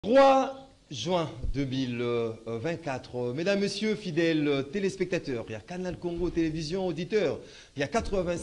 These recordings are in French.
3 juin 2024, mesdames, messieurs, fidèles téléspectateurs, il y a Canal Congo Télévision, auditeurs, il y a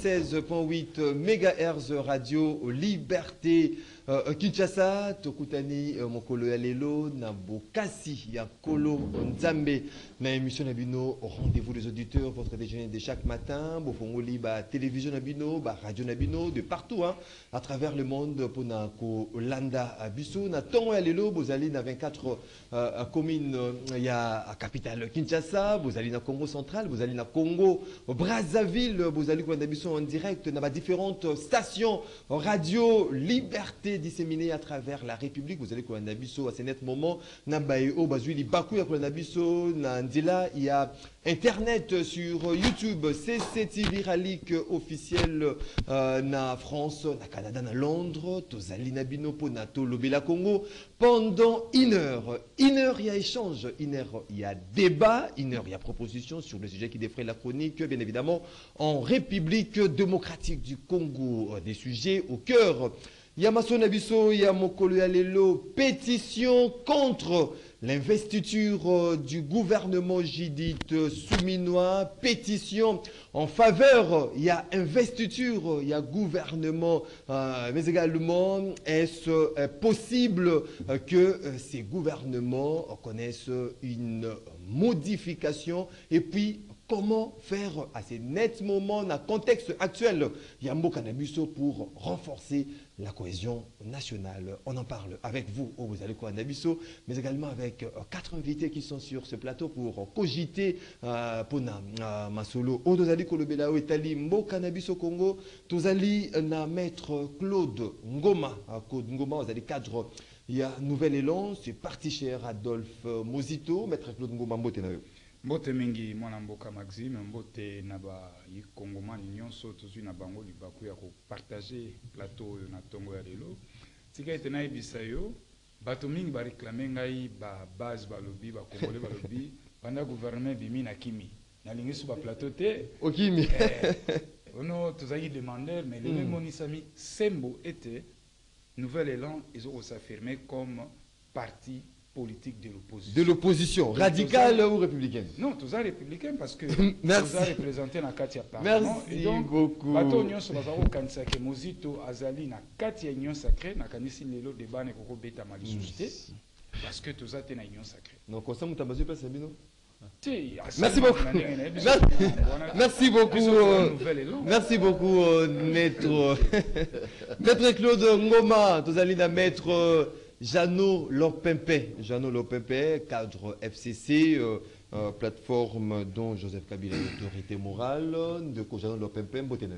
96.8 MHz Radio Liberté Kinshasa, Tokutani Mokolo Yalelo, Nabokasi, Yakolo Nzambe, na émission Nabino, rendez-vous des auditeurs, votre déjeuner de chaque matin, Bofongoli, télévision Nabino, radio Nabino, de partout, à travers le monde, pour Nako Landa Abisso, na Tongo Yalelo, Bozali, na 24 communes, il y a la capitale Kinshasa, Bozali, na Congo central, Bozali, na Congo Brazzaville, Bozali, Abisso en direct, na différentes stations radio Liberté disséminées à travers la République. Vous allez qu'on a biso à ce net moment na baio bazuli baku ya qu'on a biso na ndila il y a internet sur YouTube CCTV Ralik officiel na France, na Canada, na Londres, tozali na bino po na Tolobela Congo pendant une heure il y a échange, une heure il y a débat, une heure il y a proposition sur le sujet qui défraie la chronique, bien évidemment en République démocratique du Congo, des sujets au cœur. Yamaso Nabiso, Yamokolo Yalelo, pétition contre l'investiture du gouvernement jidite souminois, pétition en faveur, il y a investiture, il y a gouvernement, mais également est-ce possible que ces gouvernements connaissent une modification et puis comment faire à ces nets moments, dans le contexte actuel, Yambo Kanabuso pour renforcer la cohésion nationale. On en parle avec vous, vous allez quoi Nabiso, mais également avec 4 invités qui sont sur ce plateau pour cogiter Pona Masolo. Odozali Kolobelao Etali Mbo Kanabiso Congo, Tozali na maître Claude Ngoma, Claude Ngoma, vous allez cadre. Il y a Nouvel Élan, c'est parti cher Adolphe Mozito, maître Claude Ngoma Mbotenayo. Mbote mingi mwana mboka Maxime, mbote naba yikongomani nyonso tozui na bango libaku ya ko partager plateau na tongo ya lelo. Tika ete na ebisa yo, bato mingi ba réclamer ngai ba base ba lobby ba congolais ba lobby pendant gouvernement bimi na kimi. Na lingisu ba plateau te. Okimi. Ono tozaki demandeur mais le même monisami sembo était Nouvel Élan, ils ont s'affirmer comme parti politique de l'opposition. De l'opposition, radicale ou républicaine? Non, tous les républicains parce que merci. Tous représenté dans Katia Parlement. Merci beaucoup. Bato Union Sobazaro Kansake Mozito Azali na Katia Union Sacrée, na Kanisi Lelo débat ne koko beta malisuste parce que tous na Union Sacrée. Donc ça muta bazu pas sabino. Merci beaucoup. Merci beaucoup. Merci beaucoup, maître. Maître Claude Ngoma, tous allez na maître Jeannot Lopempe, cadre FCC, plateforme dont Joseph Kabila est l'autorité morale, de Jeannot Lopempe,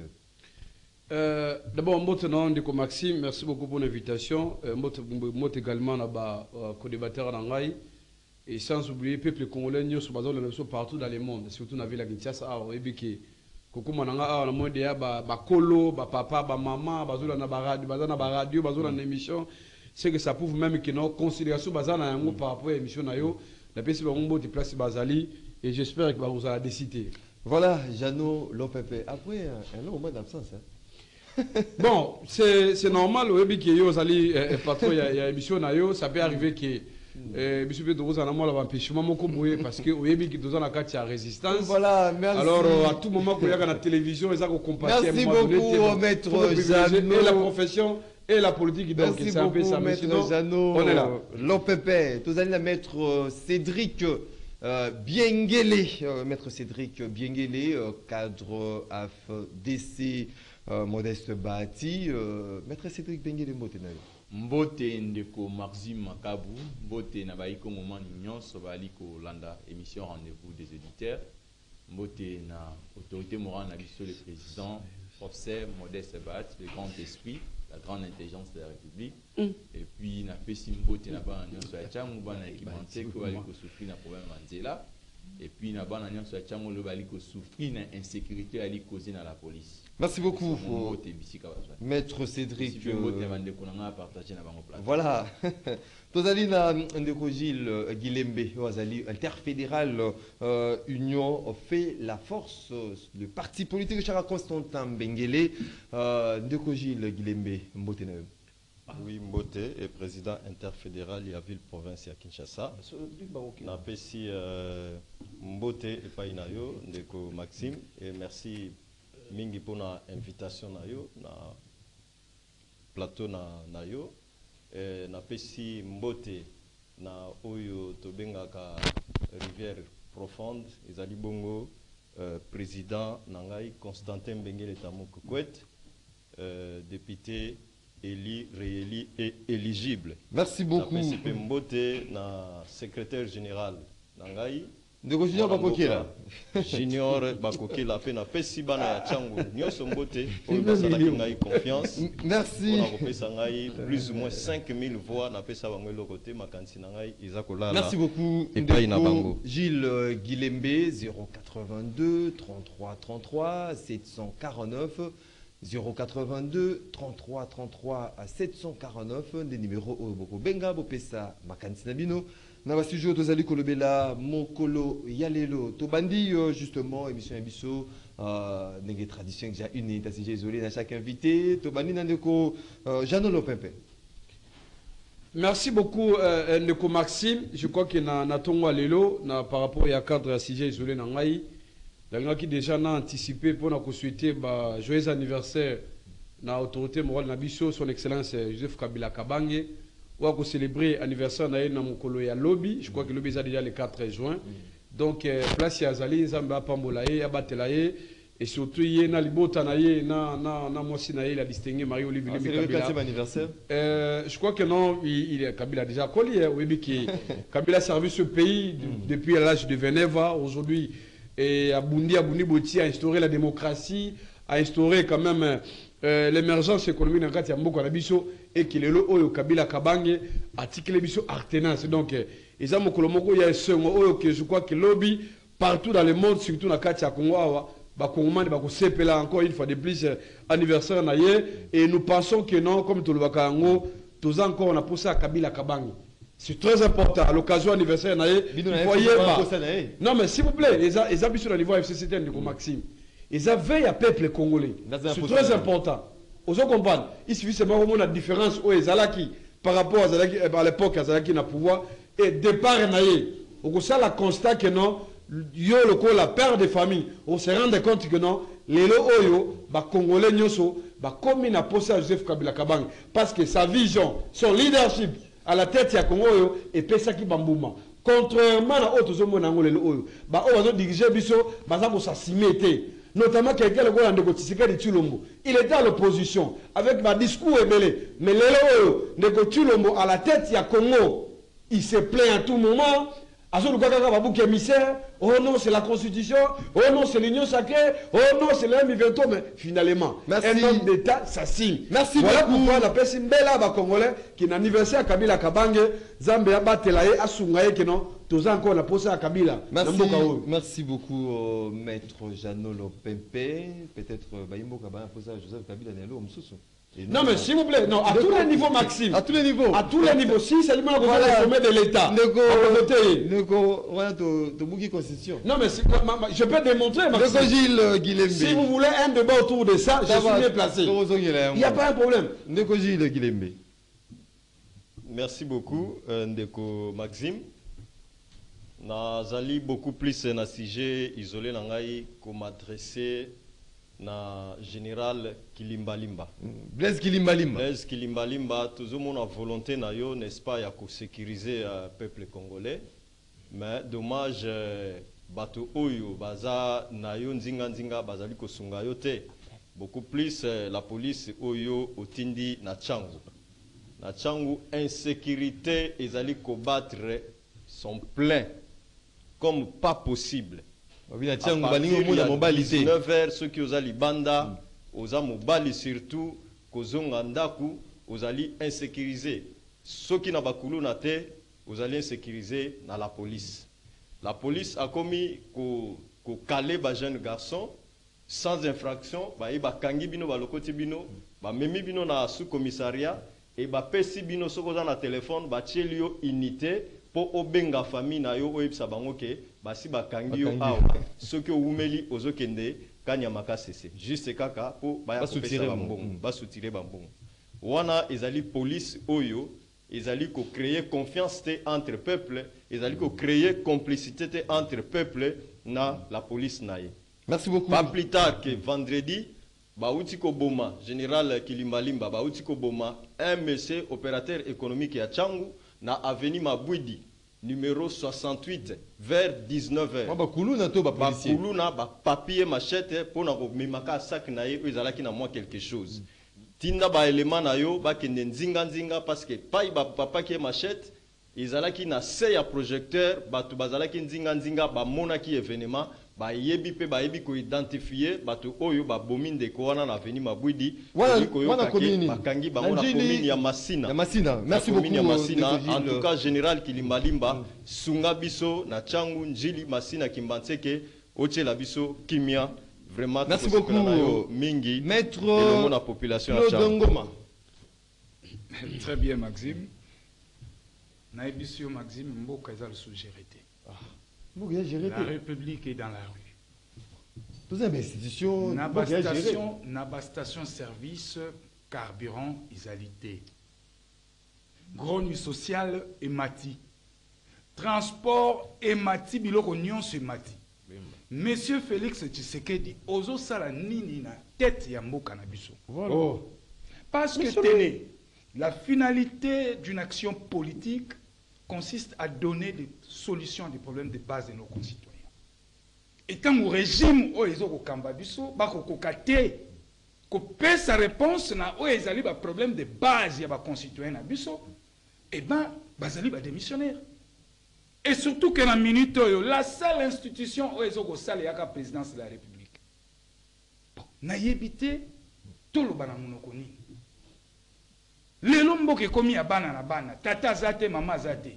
d'abord, de Maxime, merci beaucoup pour l'invitation. Moi également, co-débatteur en Rangaï. Et sans oublier le peuple congolais, nous sommes partout dans le monde, surtout dans la ville de Kinshasa. Koko mananga na monde ya ba kolo ba papa ba maman bazula na radio bazula na émission, c'est que ça prouve même que nos considérations bazana yango par rapport à l'émission na yo la pesi ba ngombo de place bazali et j'espère que vous allez décider. Voilà, Jeannot Lopempe après un long moment d'absence Bon, c'est normal au que yo zali patron ya émission na yo, ça peut arriver que monsieur Pedro a un empêchement parce que oui, qui dans la carte résistance. Voilà, merci. Alors à tout moment qu'il y a la télévision, ils ont compatible. Merci beaucoup, maître Jeannot. Et la profession et la politique. Merci beaucoup, maître Jeannot. On est là. L'OPP, tous allez la maître Cédric Biengele, maître Cédric Biengele, cadre AFDC Modeste Bati, maître Cédric Biengele Motenayo. Mbote ndeko Maxime Makabu, mbote na baiko moment nyonso baliko landa émission rendez-vous des éditeurs. Mbote na autorité morale na biso le président, professeur Modeste Bat, le grand esprit, la grande intelligence de la République. Et puis na pesi mbote na bana nyonso ya changu bana équipementier ko baliko souffrir na problème manzela. Et puis na bana nyonso ya changu lo baliko souffrir na insécurité ali causée na la police. Merci beaucoup, maître Cédric. Voilà. Tozalina Ndeko Gilles Guilembe, interfédéral Union fait la force, le parti politique de Chara Constantin Bengele, Ndeko Gilles Guilembe, Mbotenayo. Oui, Mbote est président interfédéral de la ville-province à Kinshasa. Napesi Mbote et Painayo, Ndeko Maxime, et merci mingi pour l'invitation na plateau na yo. Napesi Mbote na oyo tobengaka rivière profonde, ezali bongo président Nangai Constantin Bengele Tamoko Kwet, député élu, réélu et éligible. Merci beaucoup. Na Mbote na secrétaire général Nangai. Ndeko Junior Bakokela. Junior Bakokela pe na pesi bana ya Tchango. Nyoso Mbote oyo basalaki ngai confiance. Merci. On a repesa ngai plus ou moins 5000 voix na pesa bango le côté makansi nangai izakola. Merci beaucoup. Ndeko Gilles Guilembe 082 33 33 749 082 33 33 à 749 des numéros au Benga Bopesa Makansi Nabino. Na ba sujet tozali kolobela mokolo yalelo tobandi justement émission Ebiso nenge tradition que j'ai une ta sujet isolé à chaque invité tobandi nandeko Jeannot Lopempe. Merci beaucoup Ndeko Maxime, je crois que na tongo lelo na par rapport à cadre sujet isolé na ngai la qui déjà na anticipé pour na souhaiter ba joyeux anniversaire na autorité morale na biso son excellence Joseph Kabila Kabange. On va célébrer l'anniversaire de Mokolo ya Lobby. Je crois que Lobby est déjà le 4 juin. Donc, place ya Zali, Zamba Pambolaye, Abatelaye, et surtout, il y a Libota Naye, na Mosi Naye, la distingué Marie-Olivier Kabila. C'est le 4e anniversaire. Je crois que non, Kabila a déjà collé. Kabila a servi ce pays depuis l'âge de Veneva. Aujourd'hui, Abundi Boti a instauré la démocratie, a instauré quand même l'émergence économique dans le cadre de Mboko Nabiso. Et qu'il est le Oyo Kabila Kabange article biso artenance donc ils ont kolomoko ya sengo Oyo que je crois que lobby partout dans le monde surtout na kati ya Congo ba Congomani ba ko sepela encore une fois de plus anniversaire na ye et nous pensons que non comme tout le bakango tous encore on a poussé à Kabila Kabange c'est très important à l'occasion anniversaire na ye voyez pas non mais s'il vous plaît les habitudes au niveau FCCT de Maxime ils avaient à peuple congolais c'est très important. Vous comprenez? Il suffit seulement de la différence où Zalaki par rapport à l'époque à Zalaki n'a pouvoir et départ naïe. On a constat que non, yo le la père de famille, on se rend compte que non, les oyo ba congolais nyoso ba comme na posé à Joseph Kabila Kabange parce que sa vision, son leadership à la tête ya Congo yo et pesa ki bambuma. Contrairement à autres hommes nangolé oyo, ba o diriger biso ba za ko s'assiméter. Notamment quelqu'un le Rwanda de Tshisekedi Tshilombo. Il était à l'opposition avec un discours ébélé. Mais le Tshilombo à la tête, il y a Congo. Il se plaint à tout moment. Oh non, c'est la Constitution. Oh non, c'est l'Union sacrée. Oh non, c'est l'M20. Mais finalement, merci. Un homme d'État, ça signe. Merci voilà beaucoup. Pourquoi la personne belle à Congolais qui est anniversaire à Kabila Kabange, Zambia Batelaye, Asungaye, qui non, tous encore la posé à Kabila. Merci beaucoup, maître Jeannot Lopempe. Peut-être Bayimbo Kabana posé à Joseph Kabila Nelo Msusu. Non, mais s'il vous plaît, non, à tous les niveaux, Maxime. À tous les niveaux. À tous les niveaux. Si seulement on va le sommet de l'État. Non, mais je peux démontrer, Maxime. Si vous voulez un débat autour de ça, je suis bien placé. Il n'y a pas un problème. Merci beaucoup, Ndeko Maxime. Nazali beaucoup plus un sujet isolé nangai comme adressé na général Kilimbalimba. Blaise Kilimbalimba. Blaise Kilimbalimba, toujours mon volonté na yo, n'est-ce pas, ya ko sécuriser le peuple congolais. Mais dommage, bato oyo baza na yo nzinga bazali ko sunga yo te. Beaucoup plus la police oyo otindi na Tchangu. Na Tchangu, insécurité ezali ko battre son plein comme pas possible. À partir de 19h, ceux qui ont libanda, aux amobali surtout, kozonga ndaku, aux ali insécurisés. Ceux qui n'ont pas coulé na te, aux ali insécurisés dans la police. La police a commis ko calé ba jeune garçon sans infraction, ba iba kangi bino ba lokoti bino, ba memi bino na sous commissariat et ba pesi bino soko za na téléphone ba tchelio unité pour obenga famille na yo oyebisa bango ke basi bakangi yo awa soki oumeli ozokende kanyamaka sese juste kaka po baya kopesa bambongo basutire bambongo wana ezali police oyo ezali ko créer confiance entre peuple, ezali ko créer complicité entre peuple na la police naye. Merci beaucoup. Pas plus tard que vendredi, Baouti Koboma, général Kilimbalimba, Baouti Koboma, un monsieur opérateur économique à Tchangou, na avenue Mabouidi, numéro 68, vers 19h. Bakoulou na to ba policier. Bakoulou na ba papier machette pour na memaka sac na ye, ezalaki na moi quelque chose. Tinda ba élément na yo ba kende nzinga nzinga parce que pas ba papa qui machette, ezalaki na se ya projecteur, batu bazalaki nzinga nzinga ba monaki événement. Ba yebi pe ba yebi ko identifier bato oyo ba bomi ndeko wana na avenue Mabwidi wana komini bakangi bango na commune ya Masina. Ya Masina. Merci beaucoup ya Masina. En tout cas général Kilimbalimba sunga biso na Tchangu Njili Masina Kimbanseke oche biso kimia vraiment. Merci beaucoup mingi maître et la population à Tchangu. Très bien Maxime. Naibisio Maxime mboka ezal sous-gérité. La République est dans la rue. Toutes les institutions. Naba station service, carburant, isalité. Gros nuit social et mati. Transport et mati, biloko nyon se mati. Monsieur Félix Tshisekedi, ozo sala nini na tête ya mboka na biso. Voilà. Parce que tenez, la finalité d'une action politique consiste à donner des solutions à des problèmes de base de nos concitoyens. Et tant au régime où ils ont Kambabiso, que sa réponse na où ils ont des problèmes de base ya ba concitoyens na biso, et ben bazali ba démissionnaire. Et surtout que la minute la seule institution où ils ont sale yaka présidence de la République. Na yebité tout le bana monoko nini. Lelo mboke komi ya bana na bana, tata zate, mama zate.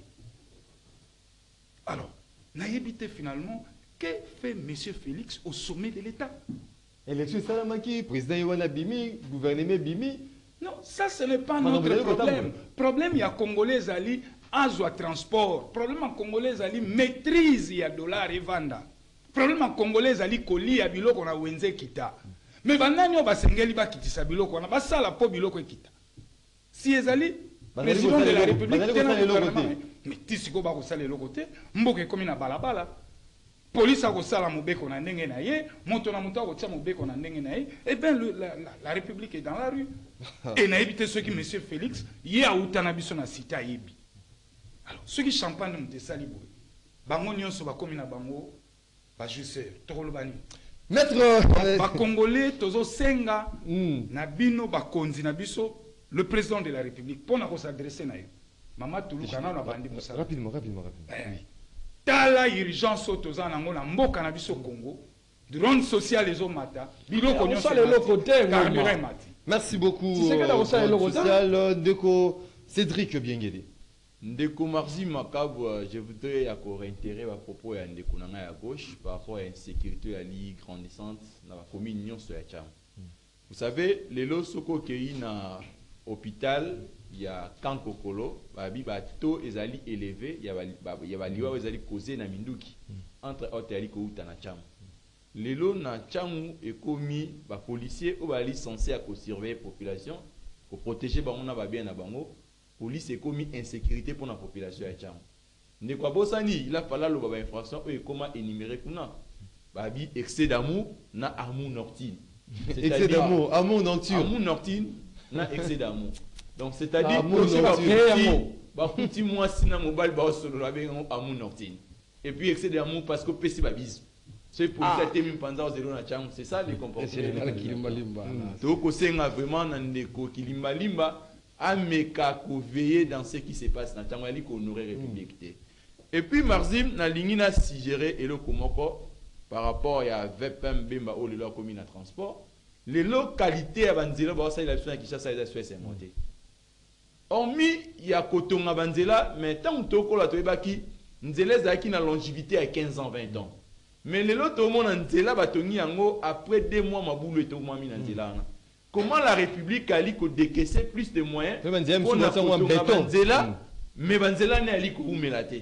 Alors, naïbité finalement, que fait M. Félix au sommet de l'État? Élection Salamaki, président Iwana Bimi, gouvernement Bimi. Non, ça ce n'est pas notre problème. Problème, il y a Congolais Ali, Azwa Transport. Problème en Congolais Ali, maîtrise, il y a dollar et vanda. Problème en Congolais Ali, Koli, à Biloko, on a Wenze Kita. Mais Bandani, on va s'engagner, on va quitter sa Biloko, on va ça la peau Biloko et Kita. Si Ezali, président de la République, mais tisiko ba kosala le côté, mboke komi na balabala. Police a kosala mobeko na ndenge na ye, moto na moto a kotia mobeko na ndenge na ye, et bien la République est dans la rue. Et na évité ceux qui monsieur Félix, yé a utana biso na cité yebi. Alors ceux qui champagne monte salibo. Bango nyonso ba komi na bango ba juste tolobani. Maître ba congolais tozo senga na bino ba konzi na biso le président de la République pour s'adresser à eux. Maman Toulou Kana bandi Moussa. Rapidement. Tala urgence autoza nango na mboka na biso Congo. Drone social les mata. Biloko nyonso le côté mati. Merci beaucoup. Social Ndeko Cédric Biengede. Ndeko Marzi Makabou, je voudrais réitérer à propos de Ndeko Nanga à gauche par rapport à l'insécurité à l'île grandissante dans la commune Nyon sur la Tcham. Vous savez, les lots soko qui na hôpital, il y a Kankokolo, taux ezali élevé, il y a liwa ezali causé na minduki entre hôtel ko utana Tcham. Les lots na Tchamu et commis ba policiers ou ba licencié à surveiller population pour protéger bango ba bien na bango. Police est commis insécurité pour la population à Tcham. Ne quoi bosani, il a fallu le baba infraction et comment énumérer kuna. Babi excès d'amour na amour nocturne. Excès d'amour, amour nocturne. Amour nocturne na excès d'amour. Donc c'est-à-dire petit moi sina mobile ba solo la ben amour nocturne. Et puis excès d'amour parce que pesi ba bis. C'est pour ça que même pendant zéro na Tcham, c'est ça les comportements. Donc c'est vraiment na ndeko Kilimbalimba ameka ko veiller dans ce qui se passe na Tcham ali ko honorer République. Et puis Marzim na lingina si gérer et le komoko par rapport à VPM Bemba ou le leur commune à transport. Les localités à Banzela, bah ça il a besoin qui ça a fait monter. Hormis il y a Kotonga Banzela, mais tant que toko la toebaki, Nzela zaki na longévité à 15 ans 20 ans. Mais les lots tout le monde Nzela batongi yango après 2 mois maboulou et tout moi mi Nzela. Comment la République a dit qu'on décaissait plus de moyens pour la Banzela, mais Banzela n'est ali ko umelate.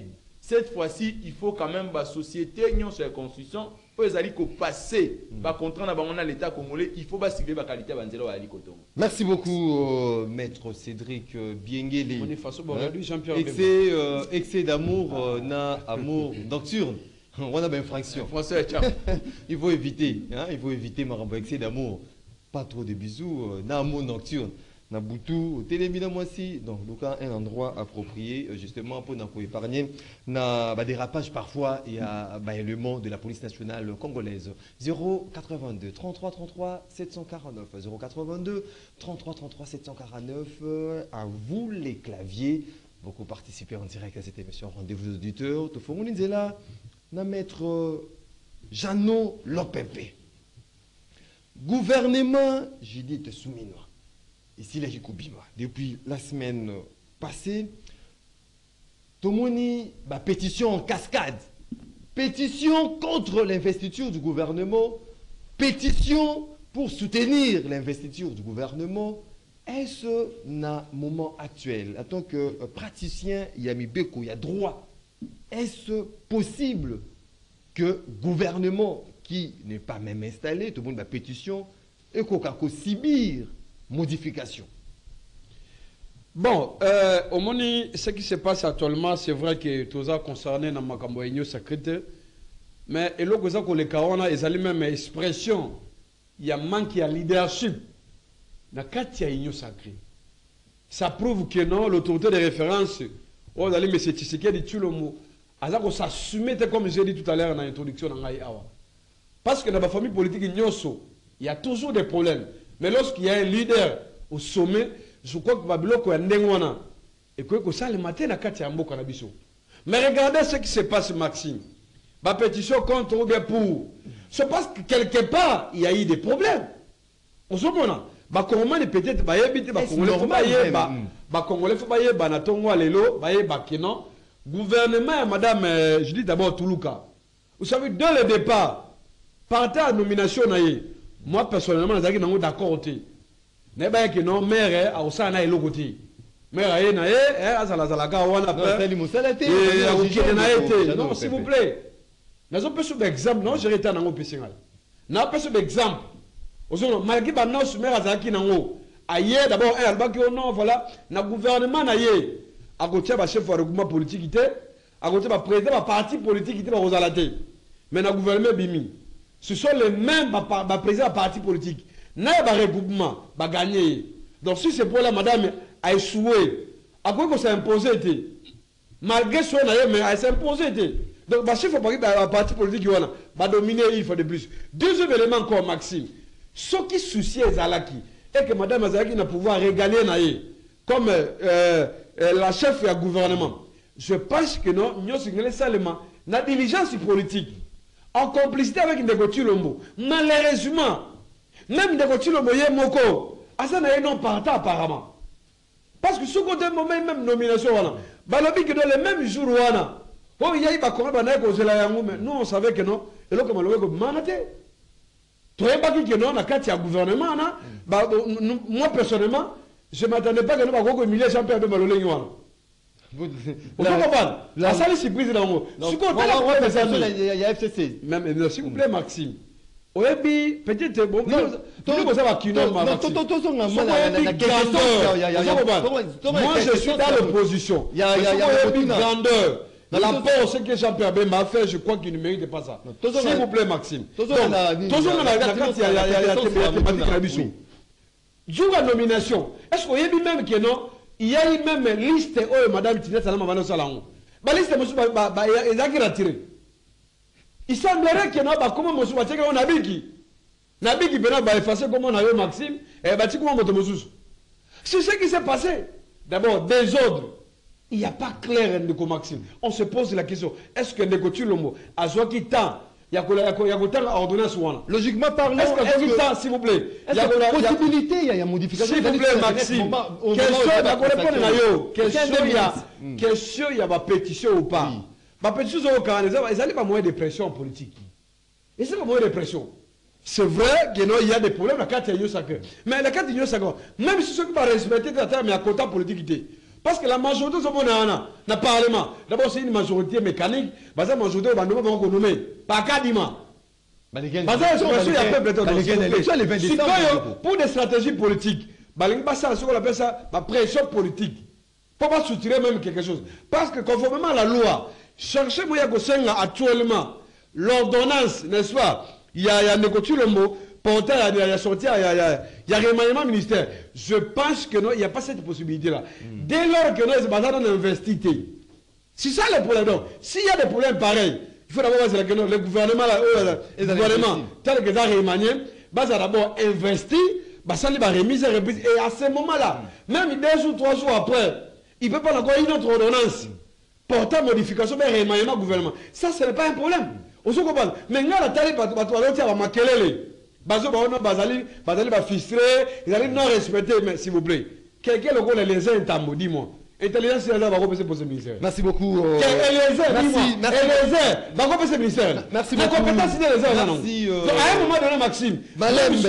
cette fois-ci, il faut quand même la société, sur la construction, pour les alliés passer, contrat dans l'État congolais, il faut signer la qualité de l'Ali Kotongo. Merci beaucoup, maître Cédric Biengeli. On est face au aujourd'hui, Jean-Pierre. Excès d'amour, na amour nocturne. On a bien infraction. Français, il faut éviter, hein, il faut éviter Marambo, excès d'amour. Pas trop de bisous, na amour nocturne. Na Boutou, Télémina Moissi, donc un endroit approprié justement pour nous épargner na dérapage parfois et à l'élément de la police nationale congolaise. 082 33 33 749 082 33 33 749 à vous les claviers. Beaucoup participé en direct à cette émission Rendez-vous des auditeurs. Tout le monde est là. Na maître Jeannot Lopepe. Gouvernement Judith Souminois. Ici, la Jikubima. Depuis la semaine passée, Tomoni, pétition en cascade. Pétition contre l'investiture du gouvernement. Pétition pour soutenir l'investiture du gouvernement. Est-ce un moment actuel, en tant que praticien, Yami Beko, il y a droit. Est-ce possible que le gouvernement qui n'est pas même installé, tout le monde a pétition, et qu'on peut subir modification? Bon, au moment ce qui se passe actuellement, c'est vrai que tout ça concerné dans ma campagne secrète, mais et l'autre chose que les carons, ils ont même expression, il y a manque de leadership. Dans quatre union sacrée, ça prouve que non, l'autorité de référence, on a dit mais c'est ce qui est dit le mot, alors qu'on s'assume comme j'ai dit tout à l'heure dans l'introduction dans l'Aïawa. Parce que dans la famille politique il y a toujours des problèmes. Mais lorsqu'il y a un leader au sommet, je crois que Babylone est un déngwana. Et que ça le matin, na kati ambo kanabiso. Mais regardez ce qui se passe, Maxime. Ma pétition contre ou bien pour. C'est parce que quelque part, il y a eu des problèmes. On se connaît. Congolais peut-être Congolais faut bailler na tongo lelo bailler bakeno gouvernement madame je dis d'abord Toulouka. Vous savez dès le départ partant à nomination naie. Moi, personnellement, je suis d'accord. Je suis que non, maire, a aussi un elo côté. Maire, non, s'il vous plaît. Nous avons un exemple. Non, j'ai été en PC. Nous avons un exemple. Malgré que nous sommes maire, d'abord, non, voilà. Le gouvernement, à côté de chef de regroupement politique, à côté de président de parti politique, mais le gouvernement Bimi. Ce sont les mêmes présidents de partis politiques. N'a pas regroupement, pas gagné. Donc si c'est pour la madame a échoué, à quoi qu'on s'est imposé, malgré son mais elle s'est imposé. Donc il faut pas parti politique qui va dominer, il faut de plus. Deuxième élément encore, Maxime. Ce qui soucie Zalaki, et que madame Zalaki n'a pouvoir régaler comme la chef du gouvernement. Je pense que non, nous sommes seulement la diligence politique. En complicité avec Ndeko Tshilombo. Malheureusement, même Ndeko Tshilombo y est moko. Ça n'a non partant apparemment. Parce que ce côté moment même nomination balobi que dans le même jour il y a eu nous on savait que non. Et là comme on manate. Tu vois pas que non na kati ya gouvernement moi personnellement, je m'attendais pas que nous va humilier Jean-Pierre de Malolengi wana. Vous comprenez? La salle surprise dans le mot. Il y a FCC. Même, s'il vous plaît, Maxime. Peut-être, bon, moi je suis dans l'opposition. Il y a une grandeur. Dans la part, ce que Jean-Pierre B m'a fait, je crois qu'il ne mérite pas ça. S'il vous plaît, Maxime. Toujours la thématique. Jour à nomination. Est-ce qu'il y a eu même que non? Il y a eu même liste où Madame Tinette Salama va nous salango. La liste est retirée. Il semblerait que non, comment Moussou va tirer un Nabiki. Nabiki va effacer comme on a eu Maxime et va tirer comment Moussou. C'est ce qui s'est passé. D'abord, désordre. Il n'y a pas clair de Maxime. On se pose la question est-ce que Ndeko Tshilombo a joué qui tant? Il y a ordonnance. Logiquement parlant, est-ce que s'il vous plaît, il y a possibilité, il y a modification. S'il vous plaît, Maxime, question, il y a ma pétition ou pas. Ma pétition, ils n'ont pas moyen de pression politique. Ils n'ont pas moyen de pression. C'est vrai qu'il y a des problèmes dans la carte de Sacre. Mais la carte de Sacre, même si ceux qui vont respecter la terre, mais à côté politique, Parce que la majorité dans le Parlement, d'abord c'est une majorité mécanique, parce que la majorité va nous nommer. Pas Kadima. Parce que pour des stratégies politiques, ce qu'on appelle ça la pression politique. Pour pas soutirer même quelque chose. Parce que conformément à la loi, cherchez moi actuellement l'ordonnance, n'est-ce pas? Il y a négocié le mot. Porter, il y a sorti, il y a remaniement ministère. Je pense que non, il n'y a pas cette possibilité-là. Dès lors que nous avons investi, c'est ça le problème. Donc, s'il y a des problèmes pareils, il faut d'abord voir que le gouvernement, tel que ça remanié, va d'abord investir, ça va remise, et à ce moment-là, même 2 ou 3 jours après, il ne peut pas encore une autre ordonnance. Porter modification, mais remaniement gouvernement. Ça, ce n'est pas un problème. On se comprend. Mais nous, la télé, Bazo bazali ba frustré, ils allaient non respecter, mais s'il vous plaît. Quelqu'un le connaît les uns tambo, dis-moi. Intelligence là va repasser pour ce ministère. Merci beaucoup. Merci beaucoup. Compétence les uns non. À un moment donné Maxime. Malembe.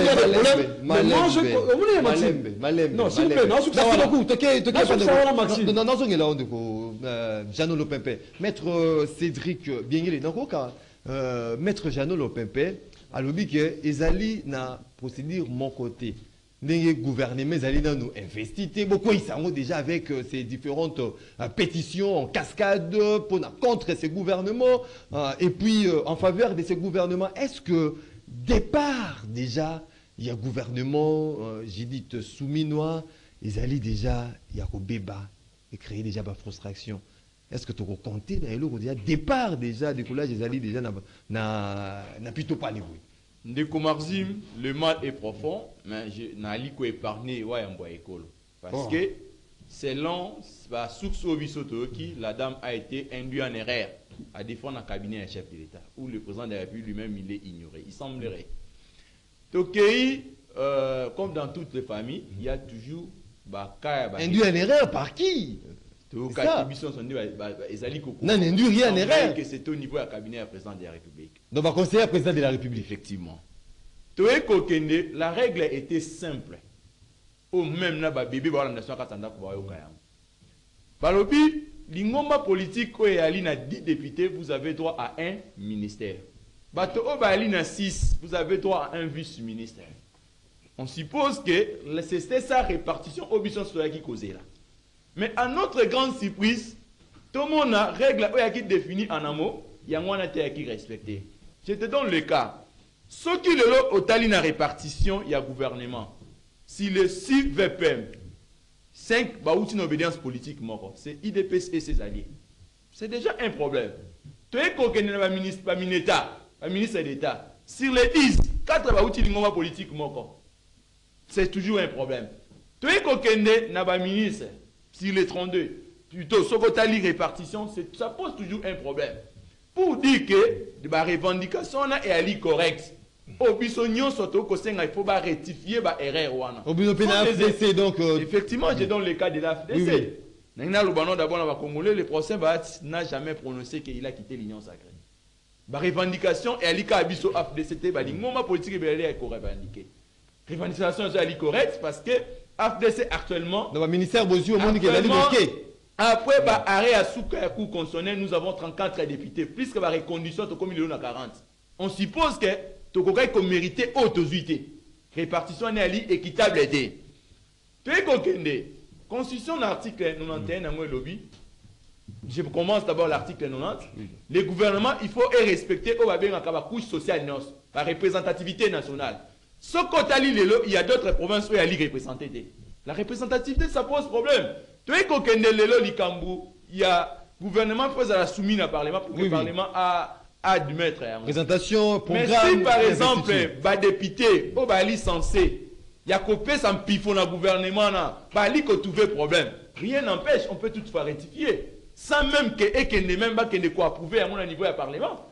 Non, s'il vous plaît, non, merci beaucoup. Maxime. Non, non, là on Jeannot Lopempe. Maître Cédric Biengele Nakoka. Maître Jeannot Lopempe. Alors, que Ezali na procédure mon côté. Les gouvernements Ezali nous investir. Beaucoup ils sont déjà avec ces différentes pétitions en cascade pour contre ces gouvernements et puis en faveur de ces gouvernements. Est-ce que départ déjà il y a gouvernement j'ai dit souminois Ezali déjà il y a Kobeba et créer déjà la frustration. Est-ce que tu as compté dans le départ déjà du collège Ezali déjà n'a plutôt pas les bruits. Ndeko Maxime, le mal est profond, mais je n'ai pas épargné école. Parce que selon la source qui la dame a été induite en erreur à défendre un cabinet un chef de l'État, où le président de la République lui-même il est ignoré. Il semblerait. Tokei, comme dans toutes les familles, il y a toujours induit en erreur par qui? Non, n'induit rien en erreur. Que c'est au niveau du cabinet du président de la République. Donc, on va conseiller au président de la République. Effectivement. La règle était simple. Au même na bébé ba la nation katanda ko ba yo kayam. Balobi, l'ingoma politique ko yali na 10 députés, vous avez droit à un ministère. Bato o ba yali na 6, vous avez droit à un vice-ministère. On suppose que c'était sa répartition au bison sur qui causait là. Mais à notre grande surprise, tout le monde a règle qui définit en amont, il y a un qui respecté. Je te donne le cas. Ceux qui le ont au na répartition, il y a gouvernement. Si le 6 VPM, 5 une obédience politique, c'est IDPS et ses alliés. C'est déjà un problème. Tu es qu'on pas ministre d'État. Sur les 10, 4 une politique, c'est toujours un problème. Tu es qu'on n'a pas ministre. Sur les 32, plutôt, ce que répartition, ça pose toujours un problème. Pour dire que la revendication est correcte. Au bisognon, surtout, il faut rectifier l'erreur. Au FDC, donc. Effectivement, j'ai dans le cas de la FDC. Le procès n'a jamais prononcé qu'il a quitté l'Union sacrée. La revendication est FDC, la politique est revendiquée. La revendication est correcte parce que FDC actuellement. Dans le ministère Boziou, au monde qui est bloqué. Après, arrêt à Souka Cour constitutionnelle, nous avons 34 députés, plus que la reconduction, comme il y a 40. On suppose que Tokokai comme mérité haute autorité. Répartition est équitable et tu es coquende. Constitution l'article 91 dans le lobby. Je commence d'abord l'article 90. Les gouvernements, il faut respecter la couche sociale, la représentativité nationale. Ce côté-là, il y a d'autres provinces où il y a la représentativité. La représentativité, ça pose problème. Tu es coquende il y a gouvernement qui a soumis au Parlement pour que le Parlement admettre. Présentation, programme. Mais si par exemple, les députés, ils sont censés, il y a coupé sans pifon dans le gouvernement, ils ont trouvé problème. Rien n'empêche, on peut tout faire rectifier. Sans même que ne même pas que ne quoi approuver à mon niveau du Parlement.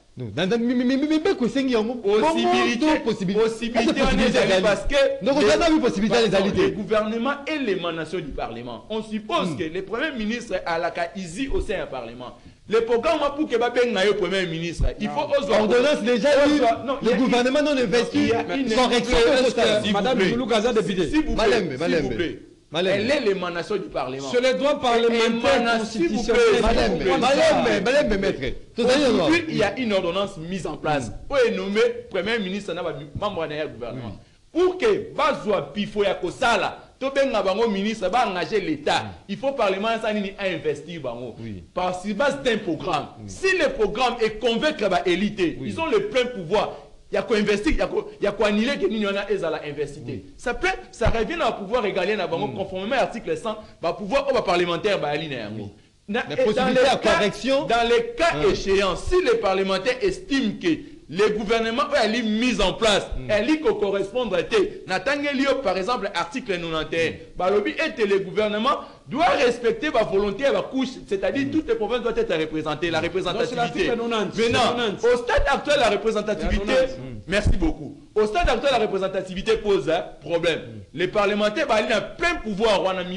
Possibilité parce que le gouvernement est l'émanation du Parlement. On suppose que le Premier ministre a la CAISI au sein du Parlement. Le programme pour que le Premier ministre, il faut ordonnance déjà le gouvernement non investi correction. Madame Zoulou Gaza député. S'il vous plaît. Malembe. Elle est l'émanation du Parlement. Sur les droits parlementaires constitutionnels. Malembe, maître. Aujourd'hui, il y a une ordonnance mise en place pour nommer Premier ministre membre du gouvernement. Pour que Bazwa Pifo Yakosala, Tobenga Bango ministre, va engager l'État, il faut Parlement à investir Bango. Parce que c'est un programme. Si le programme est convaincre l'élite, ils ont le plein pouvoir. Il y a quoi investir, il y a quoi annuler que nous avons investi. Ça revient à pouvoir égaler conformément à l'article 100, pouvoir au parlementaire la possibilité à correction. Dans les cas échéants, si les parlementaires estiment que le gouvernement a mis en place, elle correspond par exemple l'article 91, le gouvernement doit respecter la volonté de la couche, c'est-à-dire toutes les provinces doivent être représentées, la représentativité. Maintenant, au stade actuel, la représentativité, merci beaucoup. Au stade actuel, la représentativité pose un problème. Les parlementaires ont plein pouvoir. Il y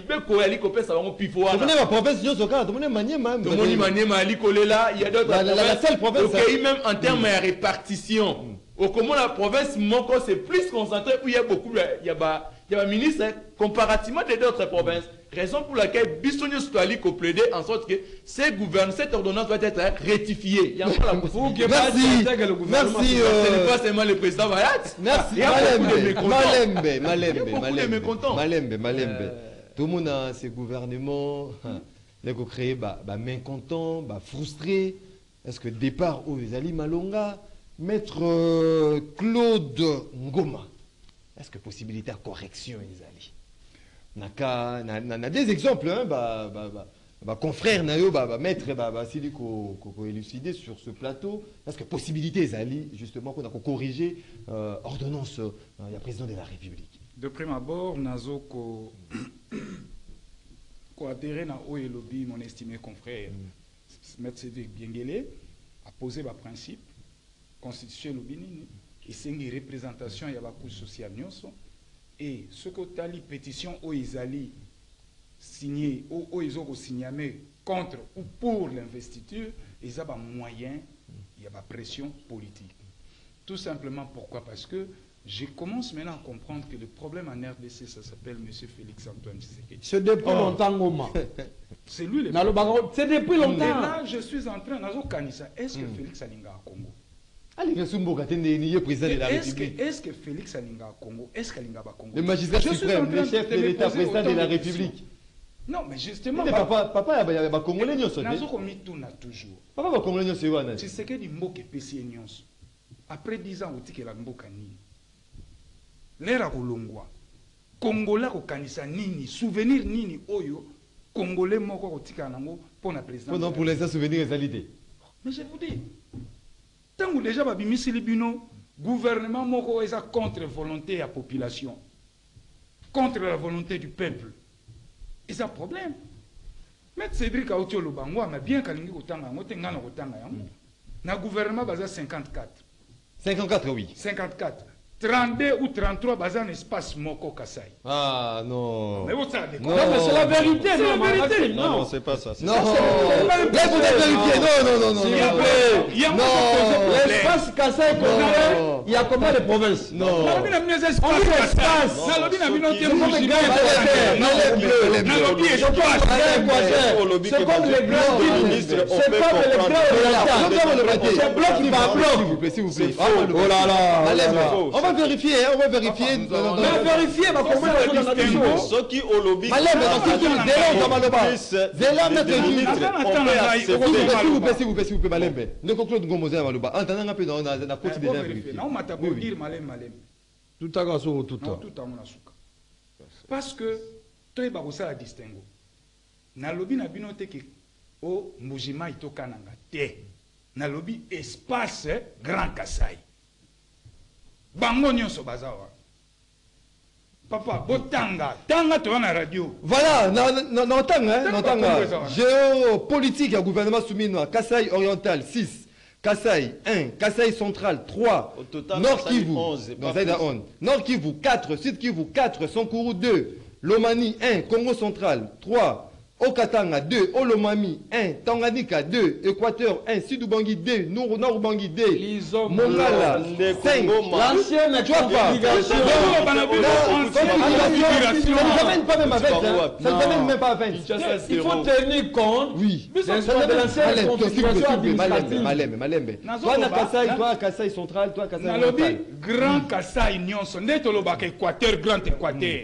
a d'autres la seule province. Même en termes de répartition. Au comment la province Moko c'est plus concentré où il y a beaucoup, il y a un ministre comparativement d'autres provinces. Raison pour laquelle Bissonio Stoali a plaidé en sorte que cette ordonnance doit être rectifiée. Il y a pas la possibilité. Merci. Ce n'est pas seulement le président Bayat. Merci. Il y a beaucoup de mécontents. Malembe. Tout le monde a ces gouvernements. Les créés, mécontents, frustrés. Est-ce que départ où les Ali Malonga, maître Claude Ngoma, est-ce que possibilité à correction les Ali? N'a des exemples, hein, confrère Nayo, maître, Sili ko élucidé sur ce plateau. Est-ce que possibilité Ali justement qu'on a corrigé ordonnance il y a président de la République? De prime abord, Nazo ko adhéré na Oyelobi, mon estimé confrère, maître Cédric Biengele, a posé le principe constitutionnel Lobinini, et c'est une représentation, il y a la couche sociale. Et ce que tu as dit, pétition où ils allaient signer, où ils ont signé contre ou pour l'investiture, ils ont un moyen, il y a une pression politique. Tout simplement pourquoi? Parce que je commence maintenant à comprendre que le problème en RDC, ça s'appelle M. Félix Antoine Tshisekedi. C'est depuis longtemps, Goma. C'est lui le problème. C'est depuis longtemps. Et là, je suis en train de Kanisa. Est-ce que Félix Alinga à Congo? Est-ce que Félix Alinga à Congo? Est-ce qu'Alinga à Congo? Le magistrat suprême, le chef de l'État, président de la République. Non, mais justement. Papa, il y a Congolais nyonso. Toujours. Papa, Congolais nyonso wana. Tu sais que di mboke pesi nyonso. Après 10 ans, on la mboka nini. L'era kolongwa. Congolais ko kanisa nini, souvenir nini oyo, Congolais moko ko tika nango pour la présidence. Pour les souvenirs réalité. Mais je vous dis, tant que déjà babimisi libino, gouvernement moko est contre la volonté de la population, contre la volonté du peuple. Et c'est un problème. Mais Cédric Aoutio Lubango, mais bien qu'Alingi Kotanga, Motengano Kotanga, na gouvernement basa 54. 54, oui. 54. 32 ou 33 basa un espace Moko Kasai. Ah non. Mais vous savez quoi? Non, mais c'est la vérité. C'est la vérité. Non, c'est pas ça. Non, là vous avez vérifié. Non. S'il vous plaît. Non, l'espace Kasai Congolais, il y a combien de provinces? Non. On dit espace. C'est comme les blocs. C'est comme les blocs. C'est bloc qui va bloc. S'il vous plaît. Oh là là. On va vérifier, on va vérifier. Mais vérifier, ma commune, ceux qui ont lobby. S'il vous plaît, Malembe. Ne concluez pas Ngomoza Maluba. Entendez un peu dans la côte déjà. Non, m'a t'as dire Malem. Tout à l'heure, tout à l'heure. Parce que, toi, il y a la distingue. Na lobby na binote que o Mujima itoka nanga te. Na lobby espace Grand Kasai. Bango nyonso bazawa. Papa, botanga, tanga to na radio. Voilà, non tanga. Géopolitique à gouvernement soumis à Kasai oriental 6, Kasai 1, Kasai central 3, Nord Kivu, Nord Kivu 4, Sud Kivu 4, Sankuru 2, Lomani 1, Congo central 3, Okatanga 2, Olomami 1, Tanganyika 2, Équateur 1, Sud-Ubangi 2, Nord-Ubangi 2, Mongala 5. L'ancienne configuration. Ça ne t'amène pas même à 20. Ça ne t'amène même pas à 20. Il faut tenir compte. Oui. De l'ancienne configuration administrative. Malembe. Toi, na Kasaï central, toi, Kasaï Nalobi, central. grand Kasaï Nyonso, nde lobak Équateur, grand Équateur.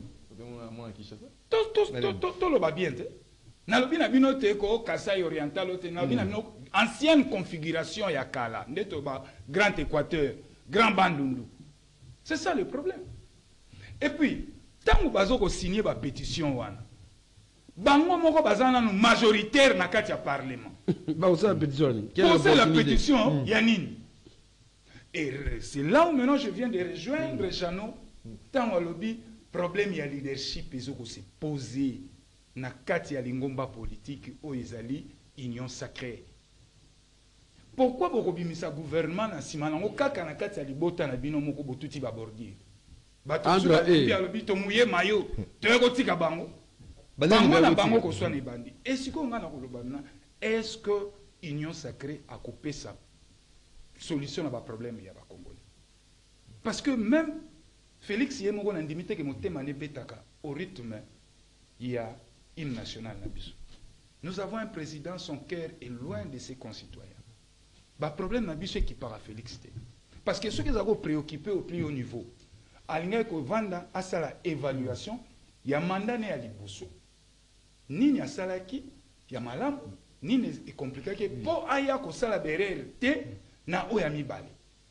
Toloba bien te. Nalobi na bino te ko Kasaï oriental te, nalobi na bino ancienne configuration ya kala, nde toba grand Équateur, grand Bandundu. C'est ça le problème. Et puis, tant que bazo ko signer ba pétition wana. Bango moko bazana no majoritaire na kati ya parlement. Bah, vous savez la pétition. Posez la pétition, Yanine. Et c'est là où maintenant je viens de rejoindre Jeannot. Tant que lobby, problème ya leadership ezoko se poser na kati ya lingomba politique o ezali union sacrée. Pourquoi bokobimisa gouvernement na sima nango kaka na kati ya libota na bino moko botuti ba bordier. Bato ya lobby to muye mayo, to ko tika bango. Bango na bango ko swa ne bandi. Et siko nga na koloba na est-ce que union sacrée a coupé sa solution à ba problème ya ba Congolais? Parce que même Félix Yemoko n'a limité que mon thème en betaka au rythme il y a une nationale. Nous avons un président, son cœur est loin de ses concitoyens. Le problème c'est qui part à Félix. Parce que ceux qui sont préoccupés au plus haut niveau, à Vanda à sa évaluation, il y a mandat à Liboso. Ni il y a salaki, il y a malam, ni il est compliqué. Pour aya ko sala berel te na oyami bali.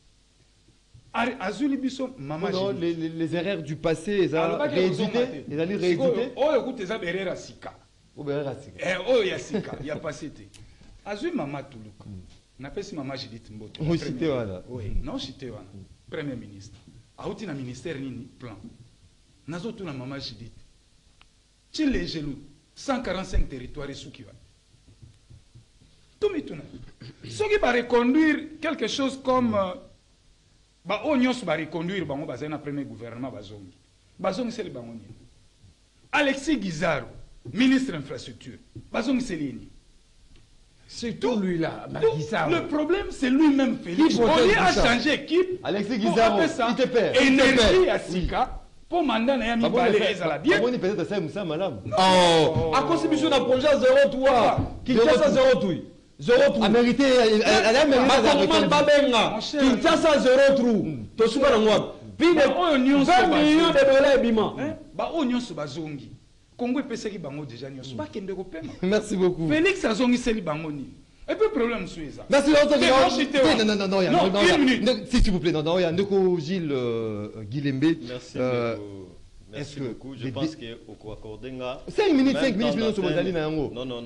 Non, les erreurs du passé, ils ont réédité. Ils allaient rééditer. Oh, écoute, ils ont erreurs à Sika. Oh, il y a Sika, il y a passé. Azui Mama Toulouk. On appelle si Mama Judith Mboto. Oui, c'était voilà. Oui, non, c'était voilà. Premier ministre. Aouti na ministère ni plan. Nazo tout na Mama Judith. Tu les gelou. 145 territoires sous qui va. Tout mituna. Ce qui va reconduire quelque chose comme ba onyos ba reconduire bango bazana premier gouvernement bazongi. Bazongi c'est le bango ni. Alexis Guizaro, ministre infrastructure. Bazongi c'est lini. C'est tout lui là, Guizaro. Le problème c'est lui-même Félix. On a changé équipe. Alexis Guizaro, il te perd. Énergie à Sika. Pour mandat na yami balé ezala bien. Comment peut-être ça Moussa Malam. Oh, à contribution d'un projet 0,3. Kinshasa 0,3. 0,3. A mérité, elle a mérité. Makomman babenga. Kinshasa 0,3. To suka na ngwa. Puis 20 millions de dollars bima. Ba onyo so bazongi. Congo epesaki bango déjà nyonso. Ba kende ko pema. Merci beaucoup. Félix azongi seli bango ni. Et puis problème sur ça. Merci. Non, une minute. S'il vous plaît, non, il y a Ndeko Gilles Guilembe. Merci beaucoup. Je pense qu'au Accordenga. 5 minutes, nous sommes allés dans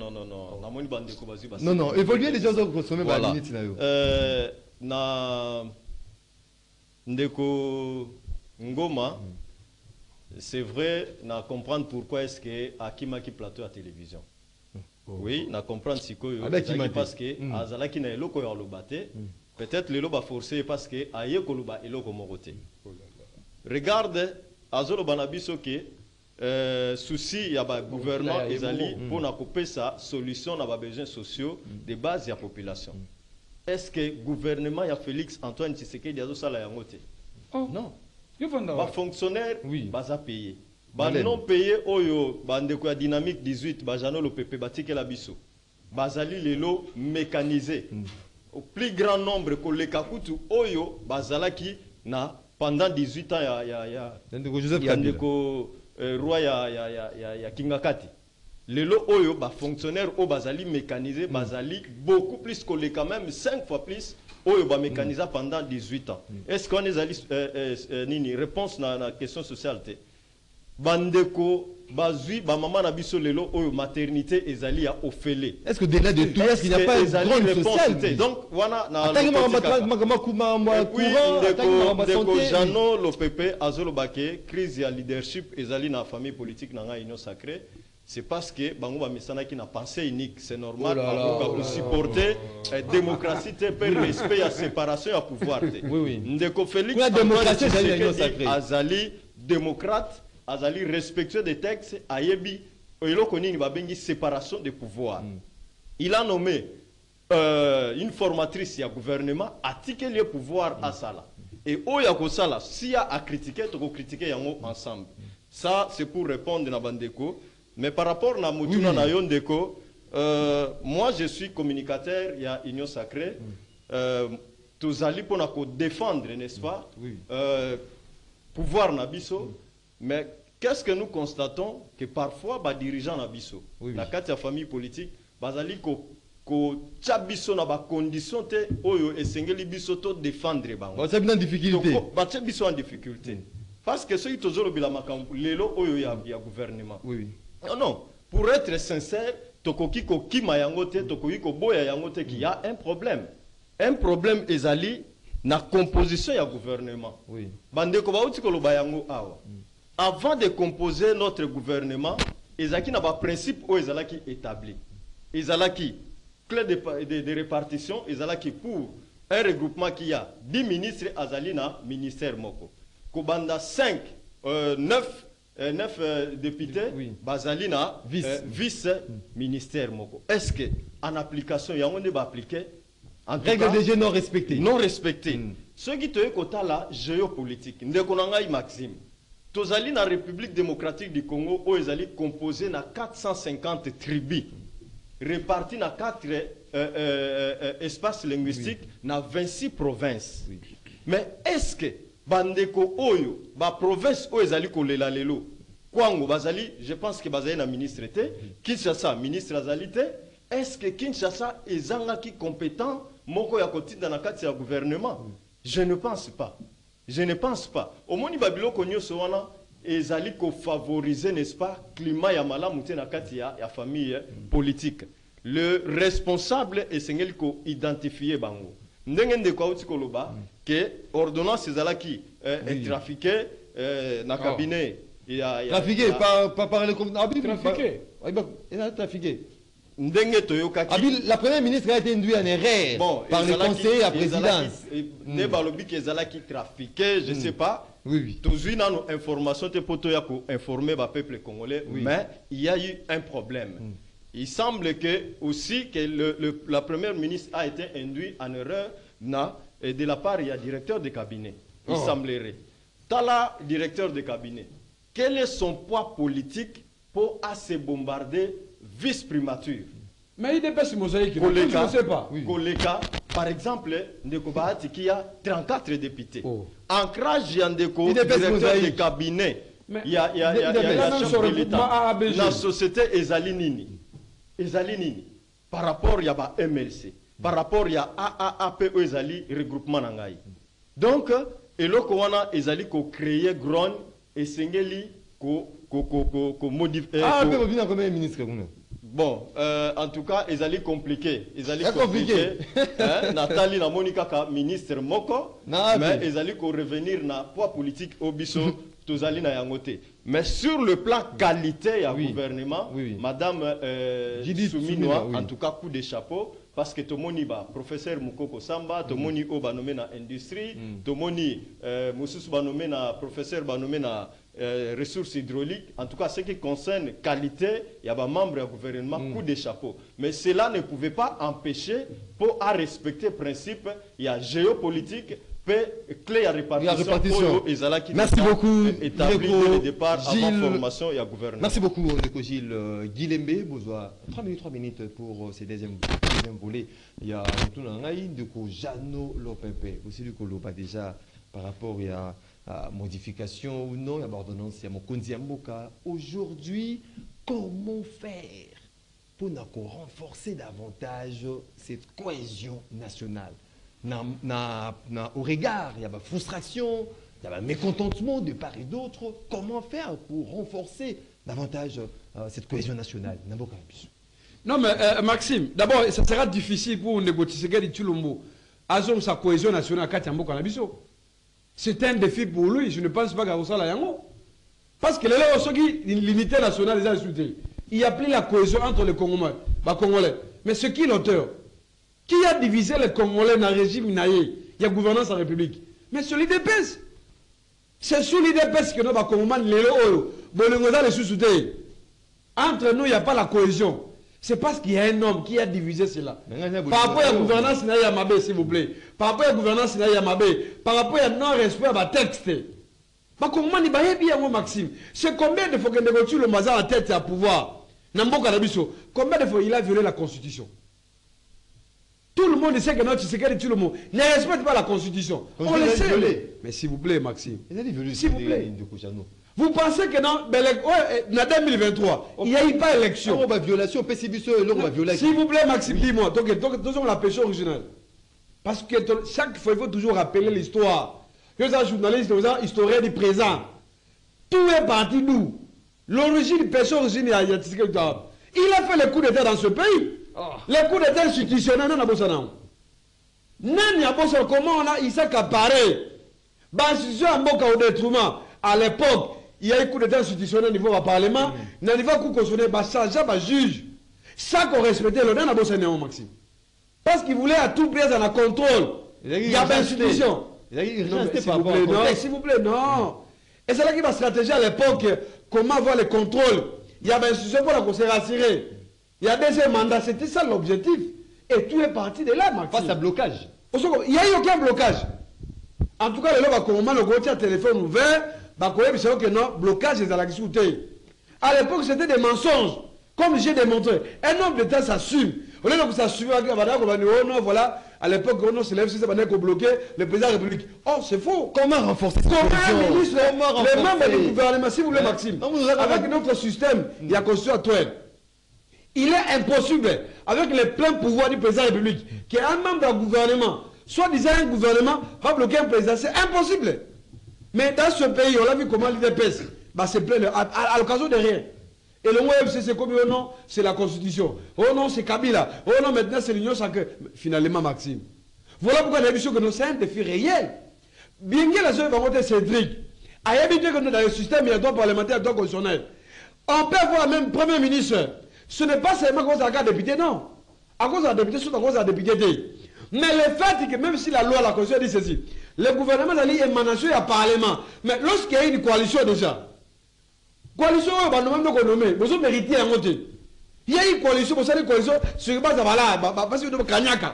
Non, non, évoluer les gens ont consommé la minute. Na Ndeko Ngoma, c'est vrai, na comprendre pourquoi est-ce que Akima qui plateau à télévision. Oui, na comprendre si parce que azalaki na eloko ya lobate peut-être le loba forcé parce que aye ko loba eloko morote. Regarde azolo banabiso ke souci ya ba gouvernement ezali pour na couper sa solution na ba besoins sociaux de base ya population. Est-ce que gouvernement ya Félix Antoine Tshisekedi azo sala yango te? Non. Ba fonctionnaire baza payé. Ba non payé oyo bandeko ya dynamique 18 ba jano le PP batike la biso. Bazali lelo mécanisé. Au plus grand nombre ko le kakutu oyo bazalaki na pendant 18 ans ya Joseph Kabila roi ya Kingakati. Lelo oyo ba fonctionnaire o bazali mécanisé bazali beaucoup plus que le quand même 5 fois plus oyo ba mécanisé pendant 18 ans. Est-ce qu'on est allé nini réponse na la question sociale te? Bandeko bazui ba maman na biso lelo oyo maternité ezali ya ofele. Est-ce que delà de tout est-ce qu'il n'y a pas une grande sociale? Donc voilà na Ndeko Jano le PP azolo bake crise ya leadership ezali na famille politique na nga union sacrée. C'est parce que bango ba mesana qui na pensée unique, c'est normal pour supporter démocratie te per respect ya séparation ya pouvoir te. Ndeko Félix la démocratie ezali union sacrée. Azali démocrate azali respectueux des textes ayebi une séparation des pouvoirs. Il a nommé une formatrice du gouvernement à tiquer le pouvoir à Sala. Et Oyakosala, s'il y a à critiquer, tu peux critiquer ensemble. Ça, c'est pour répondre à Bandeko. Mais par rapport à Moutuna Nayondeko, moi je suis communicateur, il y a Union Sacrée. Tous allés pour défendre, n'est-ce pas, pouvoir Nabiso. Mais qu'est-ce que nous constatons? Que parfois, les dirigeants Nabiso, la carte de la famille politique, bazali ko tchabiso na ba condition te oyo esengeli biso to défendre bango. Ba tchabiso en difficulté. Ba tchabiso en difficulté. Parce que ceux qui tozolo bila makambo lelo oyo ya gouvernement. Oui. Non, pour être sincère, tokoki ko kima yango te, tokoki ko boya yango te qu'il y a un problème. Un problème ezali na composition ya gouvernement. Oui. Bande ko ba uti ko loba yango awa. Avant de composer notre gouvernement, ezaki na ba principe o ezalaki établi. Ezalaki clé de répartition, ezalaki pour un regroupement qui a 10 ministres azalina ministère moko. Kobanda 9 députés, bazalina vice ministère moko. Est-ce que en application il y a on va appliquer en règle de jeu non respectée. Non respectée. Ce qui te kota la géopolitique. Ndekonangai Maxime. Tozali na République démocratique du Congo où ezali composé na 450 tribus. Répartis dans 4 espaces linguistiques, dans 26 provinces. Oui. Mais est-ce que Bandeko Oyo, la province où ezali kolela lelo, Kwango Bazali, je pense que Bazali na ministre était, Kinshasa, ministre Azalité, est-ce que Kinshasa est zangaki compétent, moko ya koti dans la carte du gouvernement? Je ne pense pas. Je ne pense pas. Au moins, Babilo Konyo Sowana, ezali ko favoriser, n'est-ce pas, climat ya malamu te na kati ya famille politique. Le responsable est sengeli ko identifier bango. Ndenge ndeko uti koloba que ordonnance ezalaki trafiqué na cabinet trafiqué pas parler comme trafiqué. Il a trafiqué. Ndenge toyokaki. La première ministre a été induite en erreur par le conseil à présidence. Ne balobi que ezalaki trafiqué, je sais pas. Oui. Toujours dans nos informations, tu peux informer le peuple congolais, mais il y a eu un problème. Il semble que aussi que la première ministre a été induite en erreur de la part du directeur de cabinet. Il semblerait. Tala, directeur de cabinet, quel est son poids politique pour assez bombarder vice-primature? Mais il dépasse mosaïque. Je ne sais pas. Koleka, par exemple, Ndeko Bahati qui a 34 députés. Ancrage Yandeko, directeur de cabinet. Il y a la chef de l'État. La société Ezalinini. Par rapport à MLC. Par rapport à AAP Ezali, regroupement Nangaï. Donc, eloko wana Ezali ko créer grogne et sengeli ko modifier. Ah, on peut revenir comme ministre. Bon, en tout cas, ils allaient compliquer. Ils allaient compliquer. Nathalie, na Monica, ministre Moko, mais ils allaient revenir na poids politique au biso, tous allés na yangote. Mais sur le plan qualité à gouvernement, Madame Souminoa, en tout cas, coup de chapeau, parce que Tomoni ba professeur Mukoko Samba, Tomoni Oba nommé na industrie, Tomoni Moussous ba nommé na professeur ba nommé na ressources hydrauliques, en tout cas ce qui concerne qualité, il y a des membres du gouvernement, coup de chapeau. Mais cela ne pouvait pas empêcher pour respecter le principe, il y a géopolitique, clé à répartition. Merci beaucoup. Établi dès le départ avant formation et à gouvernement. Merci beaucoup, Ndeko Gilles Guilembe. Besoin 3 minutes pour ce deuxième volet. Il y a tout le monde, Ndeko Jano Lopempe. Aussi, du coup, déjà par rapport à modification ou non, il y a l'ordonnance, il y a Mokonzi Mboka. Aujourd'hui, comment faire pour renforcer davantage cette cohésion nationale? Au regard, il y a la frustration, il y a le mécontentement de part et d'autre. Comment faire pour renforcer davantage cette cohésion nationale? Non, mais Maxime, d'abord, ça sera difficile pour négocier Tulumbo. Azom sa cohésion nationale à Mboka Nabiso. C'est un défi pour lui. Je ne pense pas qu'à ça la yango. Parce que l'unité nationale est insultée. Il n'y a plus la cohésion entre les Congolais. Mais ce qui est l'auteur? Qui a divisé les Congolais dans le régime naïe? Il y a gouvernance en République. Mais c'est l'IDPS. C'est sous l'IDPS que nous avons Congolais les sous-soutés. Entre nous, il n'y a pas la cohésion. C'est parce qu'il y a un homme qui a divisé cela. Par rapport à la gouvernance, il y a Mabé, s'il vous plaît. Par rapport à la gouvernance, il y a Mabé. Par rapport à non-respect à texte. Comment il va bien, Maxime? C'est combien de fois que nous le mazar à tête et à pouvoir? Combien de fois il a violé la Constitution? Tout le monde sait que notre Tshisekedi, tout le monde ne respecte pas la Constitution. On le sait. Mais s'il vous plaît, Maxime. S'il vous plaît. Vous pensez que non, en 2023, il n'y a eu pas d'élection. Violation, s'il vous plaît, Maxime, dis-moi. Donc, la péché originale. Parce que chaque fois, il faut toujours rappeler l'histoire. Que les journalistes, les historiens du présent. Tout est parti d'où? L'origine du péché original, il a fait le coup d'État dans ce pays. Les coups d'État institutionnels, non, comment on a, il s'est accaparé. L'institution en Boka au détriment, à l'époque, il y a eu coup d'État institutionnel au niveau du Parlement, au niveau du coup constitutionnel, il juge. Ça qu'on respectait, le nom de Maxime. Parce qu'il voulait à tout prix en un contrôle. Il y a une institution. S'il vous plaît, non. Et c'est là qu'il va stratégie à l'époque, comment avoir le contrôle. Il y avait une institution pour la conseiller rassurée. Il y a deuxième mandat, c'était ça l'objectif. Et tout est parti de là, Maxime. Face à blocage. Il n'y a eu aucun blocage. En tout cas, le téléphone ouvert, que non, blocage est à la discuter. À l'époque, c'était des mensonges. Comme j'ai démontré, un homme d'État s'assume. Au lieu de s'assumer, voilà, à l'époque, on se lève, c'est ça qu'on bloquait le président de la République. Oh, c'est faux. Comment renforcer cette un ministre, les membres du gouvernement, s'il vous plaît, Maxime, avec notre système, il y a constitution actuelle. Il est impossible, avec les pleins pouvoirs du président de la République, qu'un membre d'un gouvernement, soit disant un gouvernement, va bloquer un président. C'est impossible. Mais dans ce pays, on a vu comment l'IDPS se plaint à l'occasion de rien. Et le OMC, c'est comme oh non, c'est la Constitution. Oh non, c'est Kabila. Oh non, maintenant c'est l'Union sacrée. Finalement, Maxime. Voilà pourquoi on a vu que c'est un défi réel. Bien que la seule volonté Cédric a habitué que nous, dans le système, il y a droit parlementaire, droit constitutionnel. On peut avoir même Premier ministre. Ce n'est pas seulement à cause de la député, non. À cause de la député, c'est à cause de la député. Mais le fait est que même si la loi, la Constitution dit ceci, le gouvernement a dit émanation à Parlement. Mais lorsqu'il y a une coalition déjà, coalition, on va nommer, vous méritez un vote. Il y a une coalition, vous savez, une coalition, sur base de voilà, parce que vous avez Kanyaka.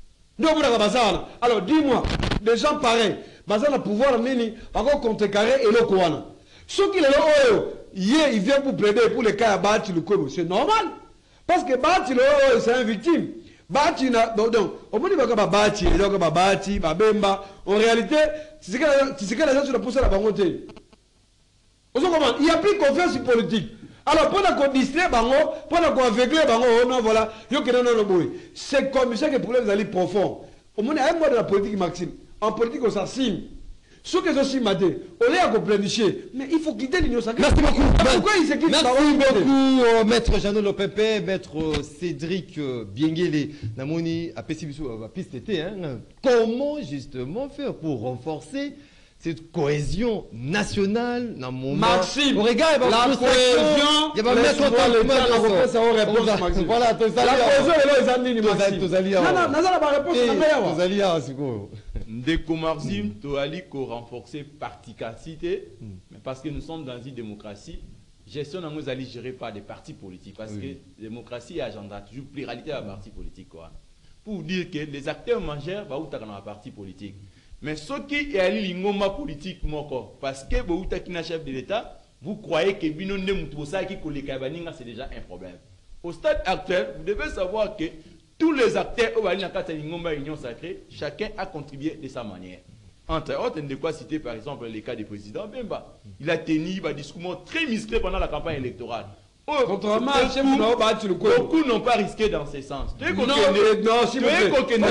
Alors dis-moi, des gens pareils, basés sur le pouvoir, par contre, contrecarrer et le Kouana. Ceux qui le il vient pour plaider pour les cas à Bati le Kobo. C'est normal. Parce que Bati le c'est un victime. Bati n'a. Donc, au moins, il va y Bati, il va y Bati, Bemba. En réalité, c'est ce que les gens sont poussés à la banque. Il n'y a plus de confiance politique. Alors, pendant qu'on distrait Bango, pendant qu'on aveugle Bango, non, voilà, c'est comme ça que les problèmes allaient profond. Au moins, il y a un mot de la politique, Maxime. En politique, on s'assigne. Ceux qui sont si matés, on est à planifier. Mais il faut quitter l'Union sacrée. Merci beaucoup. Pourquoi il se quitte? Merci beaucoup, maître Jeannot Lopempe, maître Cédric Biengele, Namoni, à Pessibiso, à Pistété. Comment justement faire pour renforcer cette cohésion nationale dans mon Maxime, regarde, la cohésion, il va mettre la Maxime. Voilà, la cohésion est là, les amis. Non, la réponse est Ndeko Maxime, tu as dit qu'on renforcer participation, mais parce que nous sommes dans une démocratie, gestion nous allons gérer par des partis politiques, parce que la démocratie agenda toujours pluralité à partis politiques. Pour dire que les acteurs majeurs vont être dans la parti politique. Mais ceux qui sont l'ingoma politique, parce que vous êtes un chef de l'État, vous croyez que c'est déjà un problème. Au stade actuel, vous devez savoir que tous les acteurs au l'Union sacrée, chacun a contribué de sa manière. Entre autres, on de quoi citer par exemple les cas du président Bemba. Il a tenu un discours très musclé pendant la campagne électorale. Contrairement à chez vous, beaucoup n'ont pas risqué dans ce sens. Non, s'il vous plaît.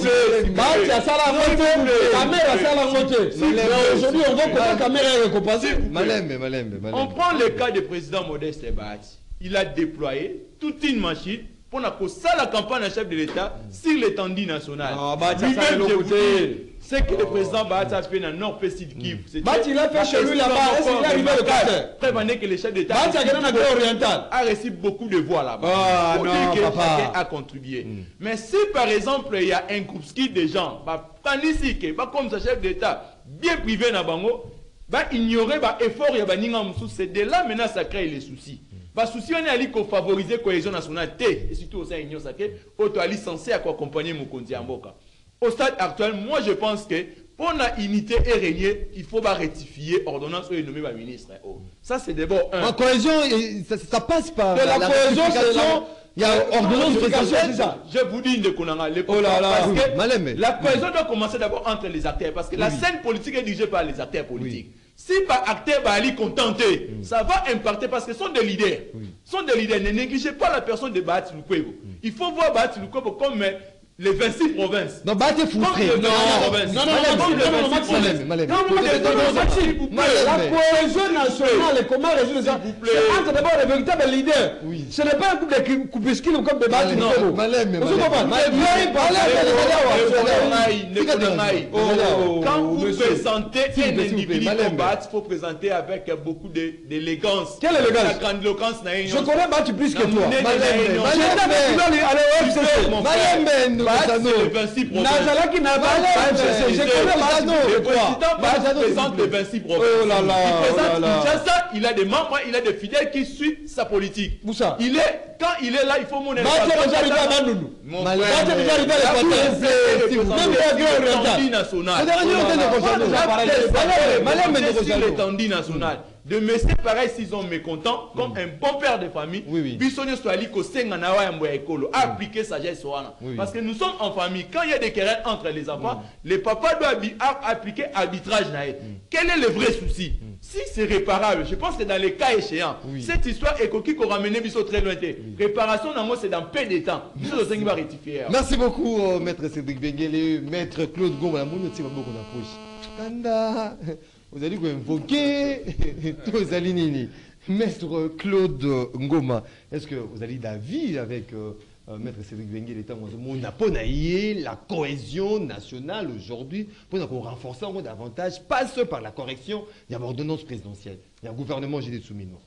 Aujourd'hui, on voit que la caméra est récompensée. On prend le cas du président Modeste Bahati. Il a déployé toute une machine pour la campagne en chef de l'État sur l'étendue nationale. C'est que le président Bahati a fait dans le nord Sud Kivu. Bahati, il a fait chez lui là-bas. Est-ce qu'il est arrivé le cas? Prévenez que le chef d'État a reçu beaucoup de voix là-bas. Ah non, chacun a contribué. Mais si par exemple il y a un groupe de gens, comme ce chef d'État, bien privé dans Bango, ignorer l'effort, c'est de là maintenant ça crée les soucis. Parce que si on est allé favoriser la cohésion nationale, et surtout au sein de l'Union sacrée, on est censé accompagner Mokondi Amboka. Au stade actuel, moi je pense que pour la unité et régner, il faut rectifier l'ordonnance et nommer le ministre. Ça c'est d'abord un. En cohésion, ça passe par la cohésion, il y a ordonnance présidentielle, c'est ça. Je vous dis de Konanga, parce que la cohésion doit commencer d'abord entre les acteurs, parce que la scène politique est dirigée par les acteurs politiques. Si par acteur va aller contenter, ça va impacter parce que ce sont des leaders. Sont des leaders. Ne négligez pas la personne de Bahati Lukwebo. Il faut voir Bahati Lukwebo comme les 26 provinces. Non, Bahati est frustré. Non, la cohésion nationale, comment résoudre ça? C'est entre d'abord les véritables leaders. Ce n'est pas un couple de coupuscules comme des Bahati Lukwebo. Quand vous présentez un individu comme Bahati, il faut présenter avec beaucoup d'élégance. Quelle élégance? La grandiloquence. Je connais Bahati plus que toi. C'est le 26 provinces. Je connais le président présente les 26 provinces. Il présente Kinshasa, il a des membres, il a des fidèles qui suivent sa politique. Quand il est là, il faut mon déjà arrivé à Bandundu. Déjà arrivé à l'étendue nationale. De messieurs pareil, s'ils sont mécontents, comme un bon père de famille, appliquer sagesse. Parce que nous sommes en famille. Quand il y a des querelles entre les enfants, les papas doivent appliquer arbitrage. Quel est le vrai souci? Si c'est réparable, je pense que dans les cas échéants, cette histoire est qui qu'on ramené Bissot très loin. Réparation, c'est dans peu de temps. Va rectifier. Merci beaucoup, maître Cédric Bengele, maître Claude Goma. Vous allez invoquer tous les lignes. Maître Claude Ngoma, est-ce que vous allez d'avis avec maître Cédric Bengele la cohésion nationale aujourd'hui pour renforcer encore davantage, pas seulement par la correction, il y a l'ordonnance présidentielle, il y a un gouvernement Jide Soumino.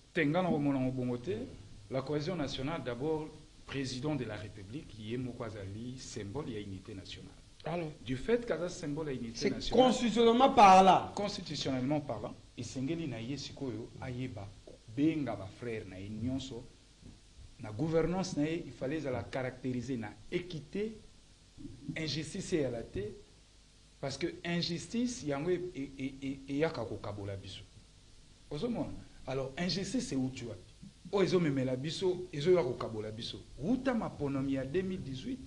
La cohésion nationale, d'abord, président de la République, qui est Mokwazali, symbole de l'unité nationale. Alors, du fait qu'à ce symbole de l'unité nationale, constitutionnellement parlant, et Sengeli na yesikoyo ayeba benga ba frère na nyonso na gouvernance na il fallait la caractériser na équité, injustice et la té parce que injustice yango et yaka ko kabola biso. Ozomona. Alors injustice c'est où tu as. O ezo memela biso, ezo yaka ko kabola biso. Uta maponomi ya 2018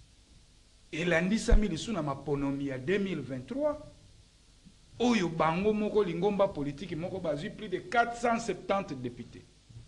et landisa milisu na maponomi ya 2023. Oyo bango moko lingomba politique moko bazui plus de 470 députés.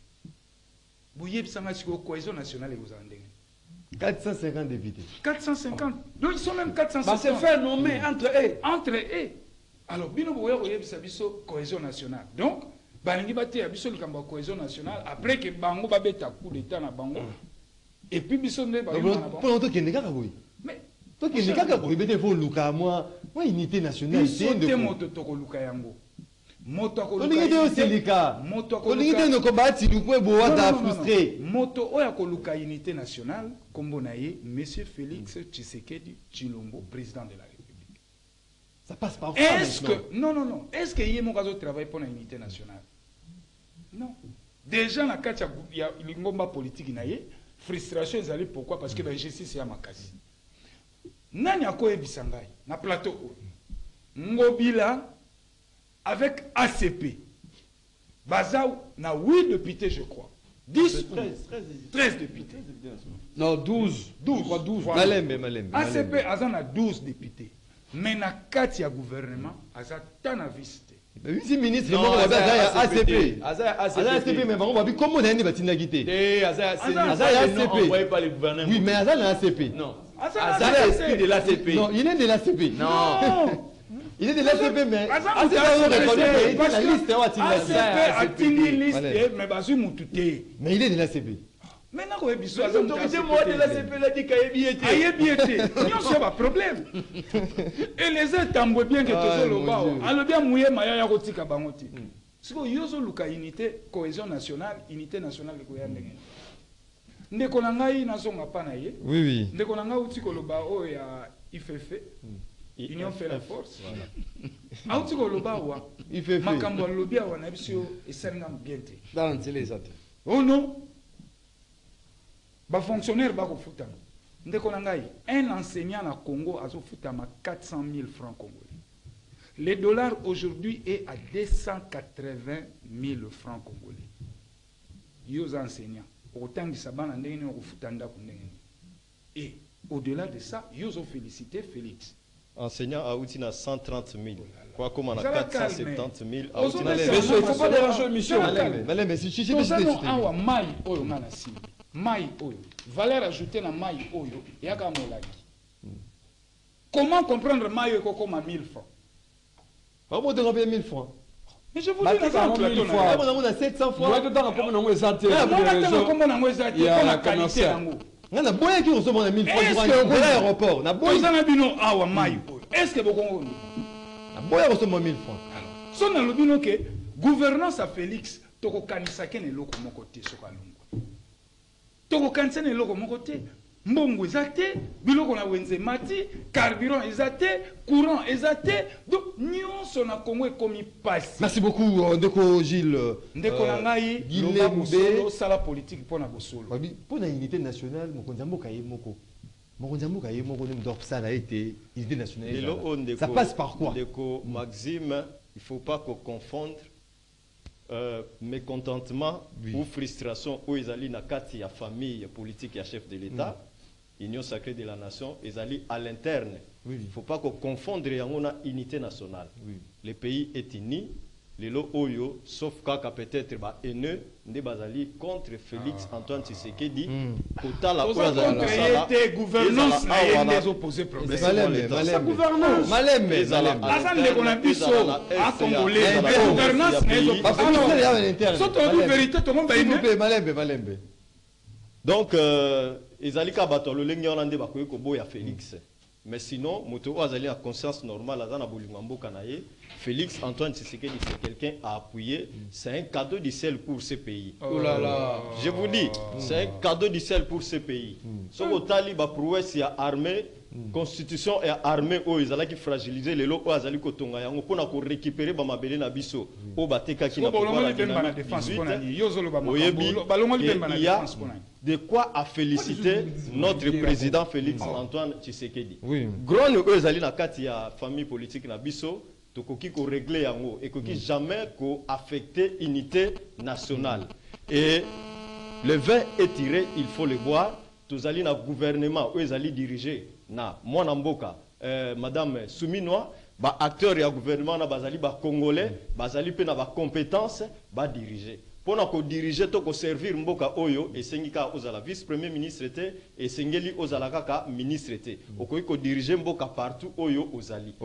Bouye bisanga siko cohésion nationale et vous en dégagez. 450 députés. 450. Donc ils sont même 450. Bah c'est fait nommer entre eux. Entre eux. Alors bino boye koye biso cohésion nationale. Donc balingi bate ya biso likambo cohésion nationale après que bango babeta coup d'état na bango. Et puis biso nde ba pour longtemps qu'il n'est pas boy. Mais toi qui n'est pas boy bete faut luka moi unité nationale c'est de moto toko luka yango. Moto akoluka. Moto akoluka no kobati lukwebo wata frustré. Moto oya koluka unité nationale kombo na ye monsieur Félix Tshisekedi Tshilombo président de la République. Ça passe par est-ce que non est-ce que yemo kazo travaille pour la unité nationale? Non. Déjà na kati ya lingomba politique na ye frustration ezali pourquoi parce que la justice ya makasi. Nani akoyebisa ngai na plateau Ngobila avec ACP Bazaou na 8 députés je crois 13 députés non 12 Malembe ACP azana 12 députés mais na kati ya gouvernement azata visité vice ministre moko ya ACP ACP mais bango babi comment nani batinda gité ACP envoyé par le gouvernement oui mais azana ACP non azana esprit de l'ACP non il est de l'ACP non il est de l'ACP mais ACP a tini liste mais bazu mututé mais il est de l'ACP maintenant ko biso autorité moi de l'ACP la dit kayebiété non c'est pas problème et les états bien que tozo loba alors bien mouye maya ya kotika bangoti siko yozo luka unité cohésion nationale unité nationale ko ya ndenge ndeko na ngai nazonga pa na ye oui ndeko na ngai utiko loba o ya IFF Union fait la force. Auti ko loba wa. IFF. Makambo lobi wa na biso esenga bien te. Dans les autres. Oh non. Ba fonctionnaire ba ko futama. Ndeko na ngai, un enseignant na Congo a futama 400 000 francs congolais. Le dollar aujourd'hui est à 280 000 francs congolais. Yo enseignants, autant de sabana ndenge ko futanda ko ndenge. Et au-delà de ça, yo félicité Félix. Enseignant à Outina 130 000. Quoi comme on a 470 000. Mais il ne faut pas déranger l'émission. Mais si tu Maï oyo, valeur ajoutée na maï oyo, yaka molaki. Comment comprendre maï oyo comme à 1000 francs? Pas moi de remplir 1000 francs. Mais je vous dis l'exemple. 1000 francs. On a 700 francs. Moi, de temps, comme on a exacté. Comment on a exacté? Il y a la qualité. On a boya qui reçoit 1000 francs pour l'aéroport. On a boya. Est-ce que vous comprenez? On a boya reçoit 1000 francs. Alors, si on a le bino que gouvernance à Félix, toko kanisa kene loko moko te sokalungu. Toko kanisa ne loko moko te. Mbongo ezate, biloko na wenze mati, carburant ezate, courant ezate, donc nyonso na Congo ekomi passe. Merci beaucoup Ndeko Gilles. Ndeko na ngai, loba bosolo sala politique pona bosolo. Pour la unité nationale, mokonzi mboka ye moko. Mokonzi mboka ye moko ne mdor sala été unité nationale. Ça passe par quoi? Ndeko Maxime, il faut pas qu'on confonde mécontentement ou frustration où ils allaient na kati ya famille politique ya chef de l'État. Union sacrée de la nation, ils allaient à l'interne. Il ne faut pas qu'on confonde une unité nationale. Le pays est uni. Les lots Oyo, sauf kaka peut-être haineux, ne bazali contre Félix Antoine Tshisekedi. Kota la gouvernance des opposés problème. Sa gouvernance. Malem. Azan le konabiso a congolais. Gouvernance n'est pas. Vérité tout le monde va Malembe. Donc ezalika bato lolenge wana nde bakoki koboya Félix. Mais sinon moto azali a conscience normale azana bolingo mboka na ye. Félix Antoine Tshisekedi c'est quelqu'un à appuyer, c'est un cadeau du ciel pour ce pays. Oh là là. Je vous dis, c'est un cadeau du ciel pour ce pays. Ce que tali ba prouesse ya armée, constitution et armée o ezalaki fragiliser les lots o azali kotonga yango pona ko récupérer ba mabele na biso o bateka ki na pouvoir de défense pona ni yozolo ba il y a de quoi à féliciter notre président Félix Antoine Tshisekedi. Grande o ezali na kati ya famille politique na biso tokoki ko régler yango et koki jamais ko affecter unité nationale. Et le vin est tiré, il faut le boire. Tous allez na gouvernement où ils allaient diriger na mwana mboka madame Souminoa ba acteur ya gouvernement na bazali ba congolais bazali pe na ba compétences ba diriger pour na ko diriger to ko servir mboka oyo esengika ozala vice premier ministre te esengeli ozala kaka ministre te okoki ko diriger mboka partout oyo ozali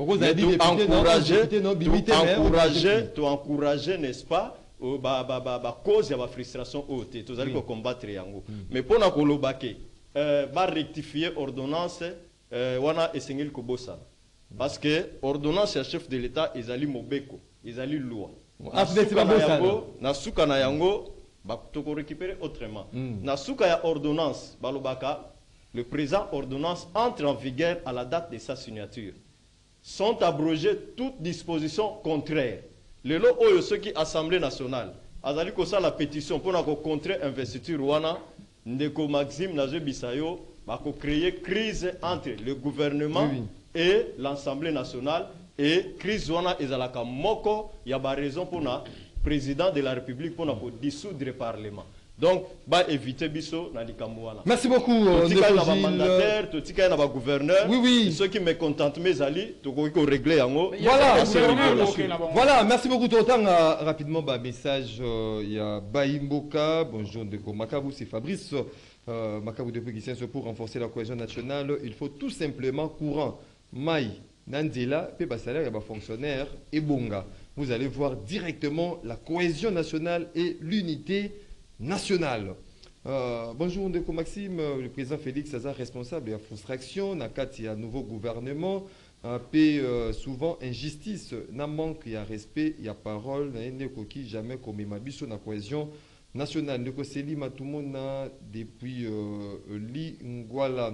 encourager n'est-ce pas cause ya ba frustration ote tozali ko combattre yango mais pour na ko lobake ba rectifier ordonnance wana esengeli ko bossa parce que ordonnance ya chef de l'État ezali mobeko ezali loi na suka na yango ba toko récupérer autrement na suka ya ordonnance balobaka le présent ordonnance entre en vigueur à la date de sa signature sont abrogées toutes dispositions contraires le lo oyo ceux qui assemblée nationale azali ko sa la pétition pour na ko contrer investiture wana Ndeko Maxime nazo bisayo ba ko créer crise entre le gouvernement et l'Assemblée nationale et crise wana ezalaka moko ya ba raison pour na président de la République pour na ko dissoudre le parlement. Donc ba éviter biso na likambo wana. Merci beaucoup Ndeko mandataire, to tika na ba gouverneur. Ceux qui mécontentent mes alliés, to ko régler yango. Voilà, merci beaucoup Totan rapidement ba message il y a Baimboka, bonjour Ndeko Makabu, c'est Fabrice Makabu depuis qui pour renforcer la cohésion nationale, il faut tout simplement courant Maï Nandela, Peba salaire et fonctionnaire et Bonga. Vous allez voir directement la cohésion nationale et l'unité nationale. Bonjour Ndeko Maxime, le président Félix Azar responsable de la frustration, il y a un nouveau gouvernement, paix souvent injustice, n'a manque, il y a respect, il y a parole, il y a jamais comme Mabiso la cohésion nationale. Ndeko Selima Tumona depuis Li Ngwala.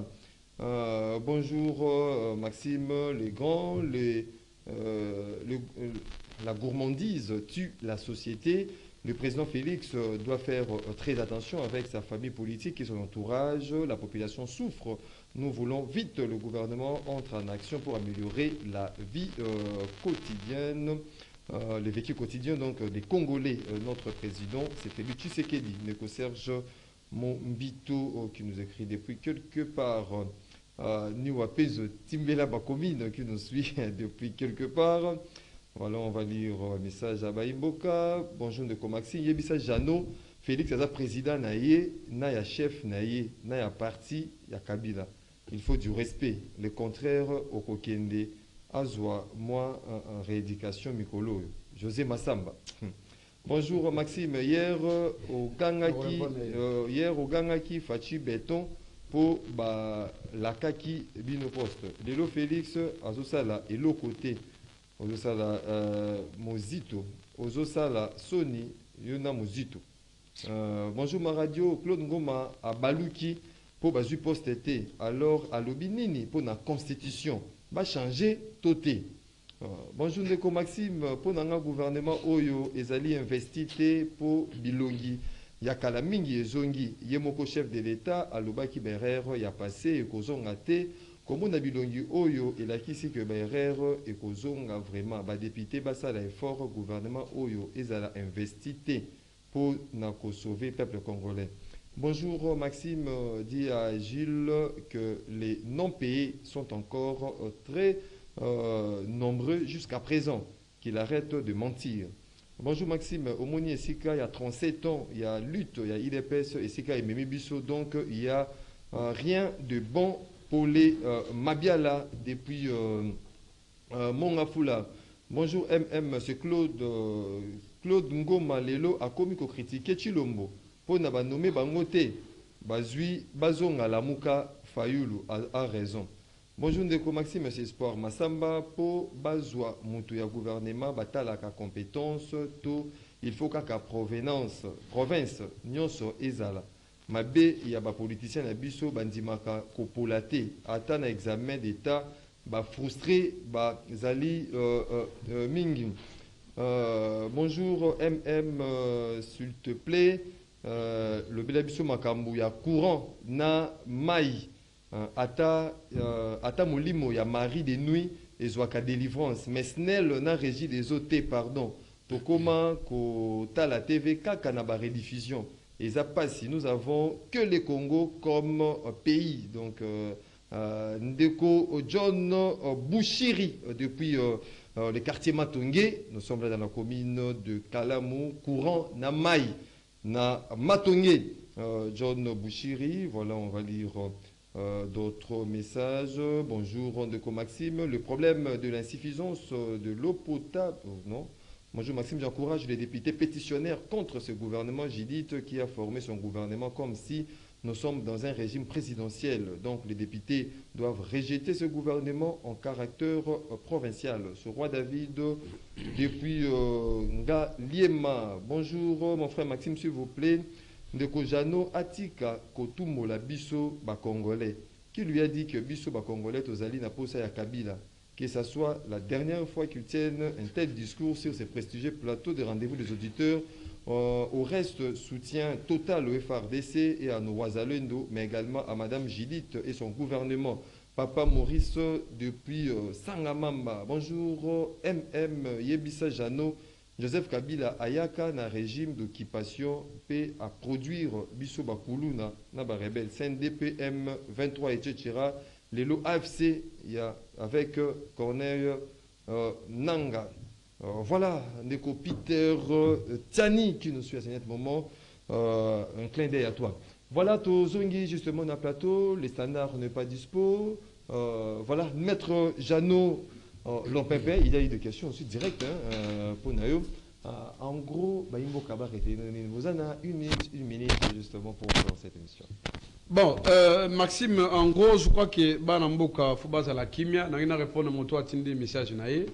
Bonjour Maxime, les grands, la gourmandise tue la société. Le président Félix doit faire très attention avec sa famille politique et son entourage. La population souffre. Nous voulons vite le gouvernement entre en action pour améliorer la vie quotidienne, le vécu quotidien donc des Congolais. Notre président, c'est Félix Tshisekedi, Neko Serge Mombito qui nous écrit depuis quelque part. Niwapez Timbela Bakomine qui nous suit depuis quelque part. Voilà, on va lire un message à Baimboka. Bonjour de Komaxi. Yebisa Jano, Félix Aza président naye, naya chef naye, naya parti, ya Kabila. Il faut du respect. Le contraire, au Kokende, Azwa, moi, en rééducation Mikolo. José Massamba. Bonjour Maxime. Hier au Gangaki, Fachi Béton pour Lakaki Bino Poste. Lelo Félix Azosala et l'autre côté. Ozosala Mozito, Ozosala Sony, Yona Mozito. Bonjour ma radio, Claude Ngoma à Baluki pour Bazu Poste été. Alors à Lobinini pour la constitution, va changer toté. Bonjour Ndeko Maxime, pour un gouvernement Oyo, Ezali investité pour Bilongi. Yakala Mingi et Zongi, Yemoko chef de l'État, à Lobaki Berer, y a passé et Kozongate. Comme on a bilongi Oyo et la kisi que Bayer et Kozonga vraiment ba député basa la effort gouvernement Oyo et ça a investi pour sauver le peuple congolais. Bonjour Maxime, dit à Gilles que les non payés sont encore très nombreux jusqu'à présent, qu'il arrête de mentir. Bonjour Maxime, au Moni et Sika, il y a 37 ans, il y a lutte, il y a IDPS et Sika et Memi Bisso, donc il n'y a rien de bon pour les Mabiala depuis Mongafula. Bonjour MM, c'est Claude Ngoma Lelo a commis critiquer Chilombo pour n'a pas nommé Bangote Bazui Bazonga Lamuka Fayulu a raison. Bonjour Ndeko Maxime, c'est Espoir Massamba pour Bazwa Moutuya gouvernement batala ka compétence tout il faut qu'à provenance province nyonso ezala. Mabe il y a des politiciens na biso bandimaka kopolate ata na examen d'état ba frustré ba zali mingi. Bonjour MM s'il te plaît le belabiso makambu ya courant na mai ata molimo ya mari de nuit et zwaka délivrance mais snel na régie des OT pardon to comment ko ta la TV kaka na ba rediffusion. Et ça passe si nous avons que les Congo comme pays. Donc, Ndeko John Bouchiri, depuis le quartier Matongé, nous sommes là dans la commune de Kalamou, courant Namai, na Matongé. John Bouchiri, voilà, on va lire d'autres messages. Bonjour Ndeko Maxime, le problème de l'insuffisance de l'eau potable, non? Bonjour Maxime, j'encourage les députés pétitionnaires contre ce gouvernement Jidite qui a formé son gouvernement comme si nous sommes dans un régime présidentiel. Donc les députés doivent rejeter ce gouvernement en caractère provincial. Ce roi David depuis Nga Liema. Bonjour mon frère Maxime, s'il vous plaît. Ndeko Jano Atika Kotumo la Bisso Bakongolais. Qui lui a dit que Bisso Bakongolais Tozali na posa ya Kabila? Que ce soit la dernière fois qu'ils tiennent un tel discours sur ces prestigieux plateaux de rendez-vous des auditeurs. Au reste, soutien total au FRDC et à nos Ouazalendo, mais également à Madame Judith et son gouvernement. Papa Maurice depuis Sangamamba. Bonjour, MM Yebisa Jano. Joseph Kabila Ayaka na régime d'occupation P à produire Bisso Bakulu na ba rebelle CNDPM 23 etc. Les lots AFC, il y a avec Corneille Nanga. Voilà, Ndeko Peter Tiani qui nous suit à ce moment. Un clin d'œil à toi. Voilà, Tozongi justement dans le plateau, les standards n'est pas dispo. Voilà, Maître Jeannot Lompépé, il y a eu des questions aussi directes pour Nayo. En gros, Baimbo Kabar était vous en a une minute justement pour faire cette émission. Bon, Maxime, en gros, je crois que Banamboka Foubaz à la Kimia, n'a répondu à mon toit des messages.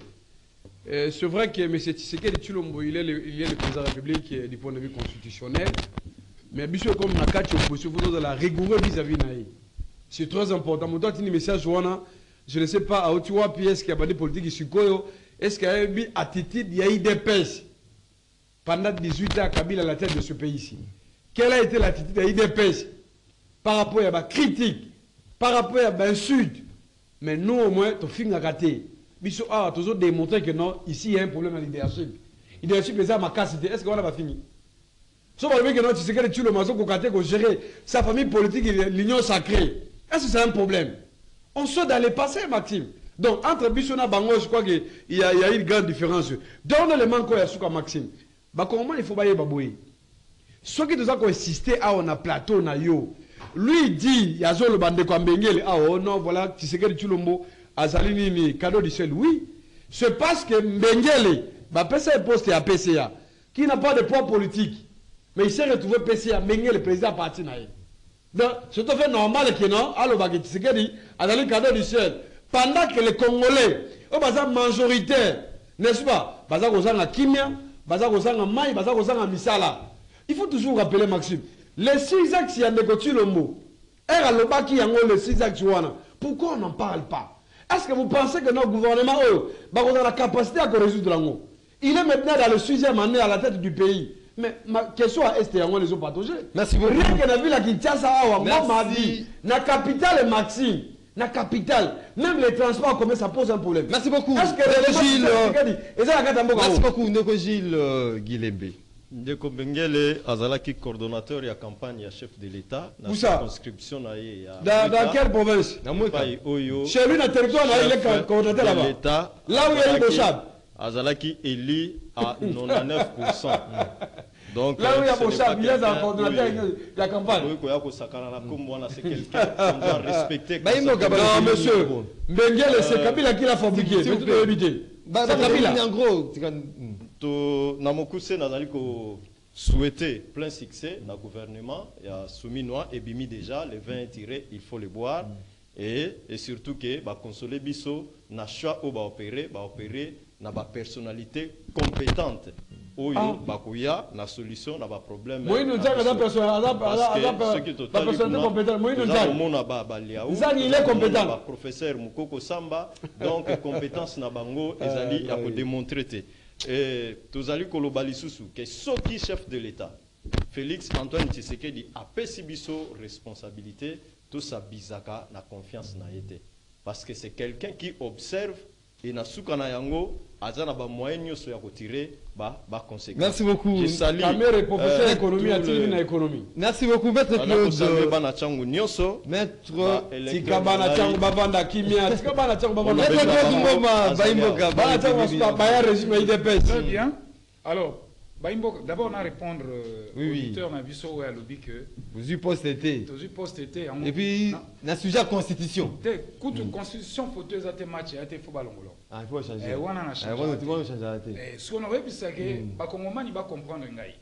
C'est vrai que M. Tshisekedi Tshilombo, il est le président de la République du point de vue constitutionnel, mais bien comme Nakati opposition, vous avez la rigoureux vis-à-vis naï. C'est très important. Mon toit des messages, je ne sais pas, à Otiwa, est-ce qu'il y a pas de politique ici, est-ce qu'il y a une attitude, il y a eu des pêches. pendant 18 ans Kabila à la tête de ce pays ici. Quelle a été l'attitude de l'IDPS par rapport à la critique, par rapport à l'insulte? Mais nous au moins, tu finis à rater. Ils ont toujours démontré que non, ici il y a un problème de leadership. Le leadership est à ma capacité. Est-ce qu'on va finir? Sauf que non, tu sais que tu le maçon qu'on gérer sa famille politique et l'union sacrée. Est-ce que c'est un problème? On sort dans le passé, Maxime. Donc, entre Bissona et Bango, je crois qu'il y a une grande différence. Dans le manque de Maxime, comment il faut bailler Baboué? Ceux qui nous ont insisté à on a plateau na yo. Lui dit, il y a le bande quoi Mbengele. Ah oh non, voilà, tu sais que tu l'ombo, Azalini ni cadeau du ciel. Oui, c'est parce que Mbengele, bah PCA poste à PCA, qui n'a pas de poids politique, mais il s'est retrouvé PCA, Mbengele président parti na. Donc, c'est tout à fait normal que non, alors bah tu sais que dit, Azalini cadeau du ciel. Pendant que les Congolais, au bazar majoritaire, n'est-ce pas, bazar kozanga kimia, bazar kozanga mai, bazar kozanga misala. Il faut toujours rappeler, Maxime, les 6 axes, il y a des côtés le mot. Les 6 axes, pourquoi on n'en parle pas? Est-ce que vous pensez que notre gouvernement a la capacité à résoudre l'ango? Il est maintenant dans le 6e année à la tête du pays. Mais ma question à Est, les ont partagé. Merci beaucoup. Rien que la ville à Kinshasa, moi, m'a dit, la capitale, Maxime, la capitale, même les transports, comment ça pose un problème? Merci beaucoup. Est-ce que merci beaucoup, Ndeko Gilles Guilembe. Ndeko Bengele azalaki coordonnateur ya campagne ya chef de l'État dans la conscription dans quelle province? Chez lui dans le territoire il est coordonnateur là-bas. Là où il y a eu Bochab. Azalaki élu à 99%. Donc là où il y a Bochab, il y a un coordonnateur de la campagne. Oui, c'est quelqu'un qu'on doit respecter. Non monsieur, Bengele c'est Kabila qui l'a fabriqué. C'est tout éviter. C'est Kabila en gros. Namokuse nazali ko souhaiter plein succès dans le gouvernement. Il y a soumis noir et bimi déjà les vins tirés, il faut les boire et surtout que ba consoler biso na choix au ba opérer na ba personnalité compétente. Oyo ba koya na solution na ba problème. Moi nous dire la personnalité compétente. Moi nous dire mona ba liao. Il est compétent. Professeur Mukoko Samba donc compétence na bango ezali ya ko démontrer te. Et tozali kolobali susu que soki chef de l'État Félix Antoine Tshisekedi a pesi biso responsabilité tout sa bizaka na confiance na yete parce que c'est quelqu'un qui observe et na suka na yango azana ba moyen nyoso ya kotirer ba conséquences. Merci beaucoup. Je salue Camère professeur économie atili na économie. Merci beaucoup maître Claude. Bana changu nyoso maître Tikabana changu bavanda kimia tikabana changu bavanda. Maître Claude Ngoma Baimboka bana changu ba régime IDPS. Très bien. Alors Baimboka, d'abord on a répondre auditeur na biso ou à lobby que vous y posté. Et puis na sujet constitution. Constitution faut deux até match até faut balongolo. Ah il faut changer. Et wana na changer. Wana tu vas changer até. Ce qu'on aurait pu c'est que ba kongomani ba comprendre ngai.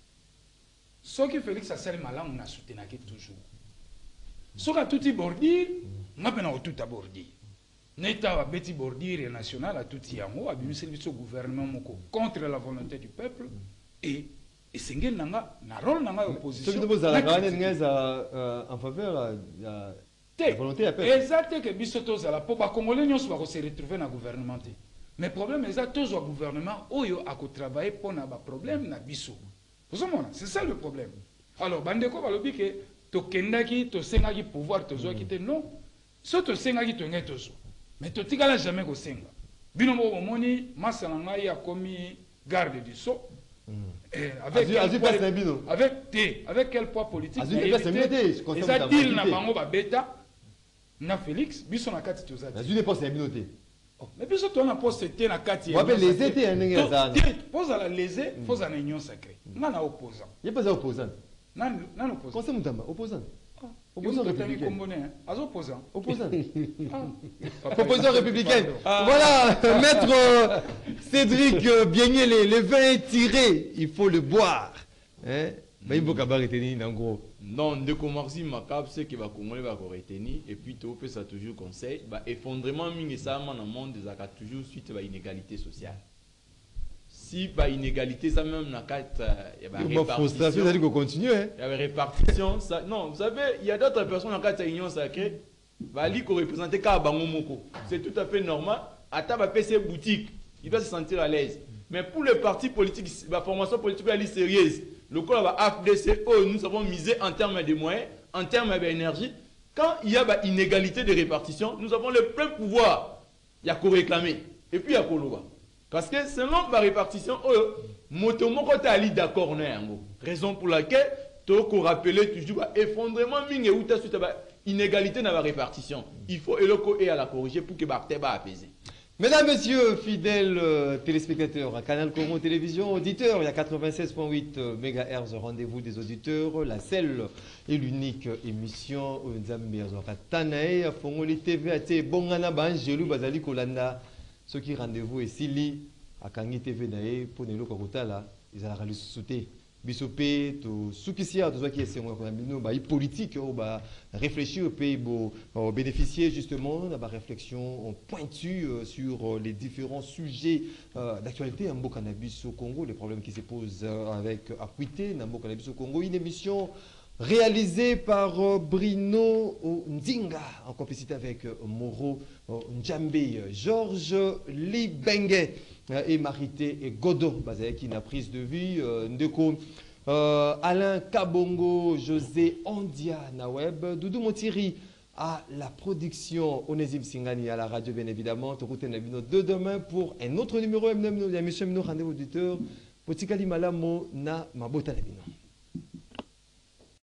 Ce qui Félix a sel malamu na soutenir toujours. Ce qu'a tout bordir, n'a pas tout à bordir. N'état a bêti bordir national à tout yango a bien service au gouvernement moko contre la volonté du peuple. Et c'est un rôle dans l'opposition. Ce que vous avez en faveur de la volonté du peuple. Exactement que bisotos à la pop, les Congolais ne se retrouver dans le gouvernement. Mais le problème est que tous le gouvernement a travaillé pour un problème na biso. C'est ça le problème. Alors, bandeko va le dire que to kendaki, to sengaki pouvoir, to zoaki te non. So to sengaki to ngai tozo. Mais to tigala jamais ko senga. Bino mo moni masalanga ya komi garde du sceau. Avec quel poids politique ils a dit na bango ba beta na Félix biso na kati toza une poste ya binoté mais biso to na poste te na kati ya les étés ndenge za pose la lésé pose na union sacrée na opposant il pas opposant na opposant conseil mutamba opposant opposant républicain opposant opposant républicain voilà maître Cédric Bienye les vins tirés il faut le boire hein mais il faut qu'à retenir en gros non de commencer ma cap c'est que va congolais va retenir et puis tu peux ça toujours conseil bah effondrement mingi ça dans le monde des accords toujours suite à inégalité sociale si bah inégalité ça même na carte il y a répartition ça dit qu'on continue hein il y a répartition ça non vous savez il y a d'autres personnes en carte union sacrée va li ko représenter ka bango moko c'est tout à fait normal à ta ba PC boutique il doit se sentir à l'aise Mais pour les partis politiques, la formation politique elle est sérieuse. Le coup là, AFDC, nous avons misé en termes de moyens, en termes d'énergie. Quand il y a une inégalité de répartition, nous avons le plein pouvoir. Il y a qu'à réclamer. Et puis il y a qu'à le voir. Parce que selon la répartition, motomo quand ali d'accord raison pour laquelle tu as rappelé toujours effondrement mingi ou ta suite inégalité dans la répartition. Il faut et à la corriger pour que bakte ba apaiser. Mesdames, Messieurs, fidèles téléspectateurs à Canal Congo Télévision, auditeurs, il y a 96.8 MHz, rendez-vous des auditeurs, la seule et l'unique émission Tanae, Fongoli TV, Ate Bongana Banjelou, Bazali Kolanda, ceux qui rendez-vous et Sili, à Kangi TV Nae, pour Nelo Kakotala, ils allaient le sauter. Bisopé, tout soukisia, tout ça qui est politique, réfléchir au pays, bénéficier justement de la réflexion pointue sur les différents sujets d'actualité en cannabis au Congo, les problèmes qui se posent avec acuité dans cannabis au Congo. Une émission réalisée par Brino Ndinga en complicité avec Moro Njambe, Georges Libengue et Marité et Godot, qui n'a prise de vue, Ndeko, Alain Kabongo, José Ondia, Naweb, Doudou Motiri à la production, Onésime Singani à la radio, bien évidemment. De demain pour un autre numéro, émission, rendez-vous auditeur, Potikali Malamo na Mabota Nabino.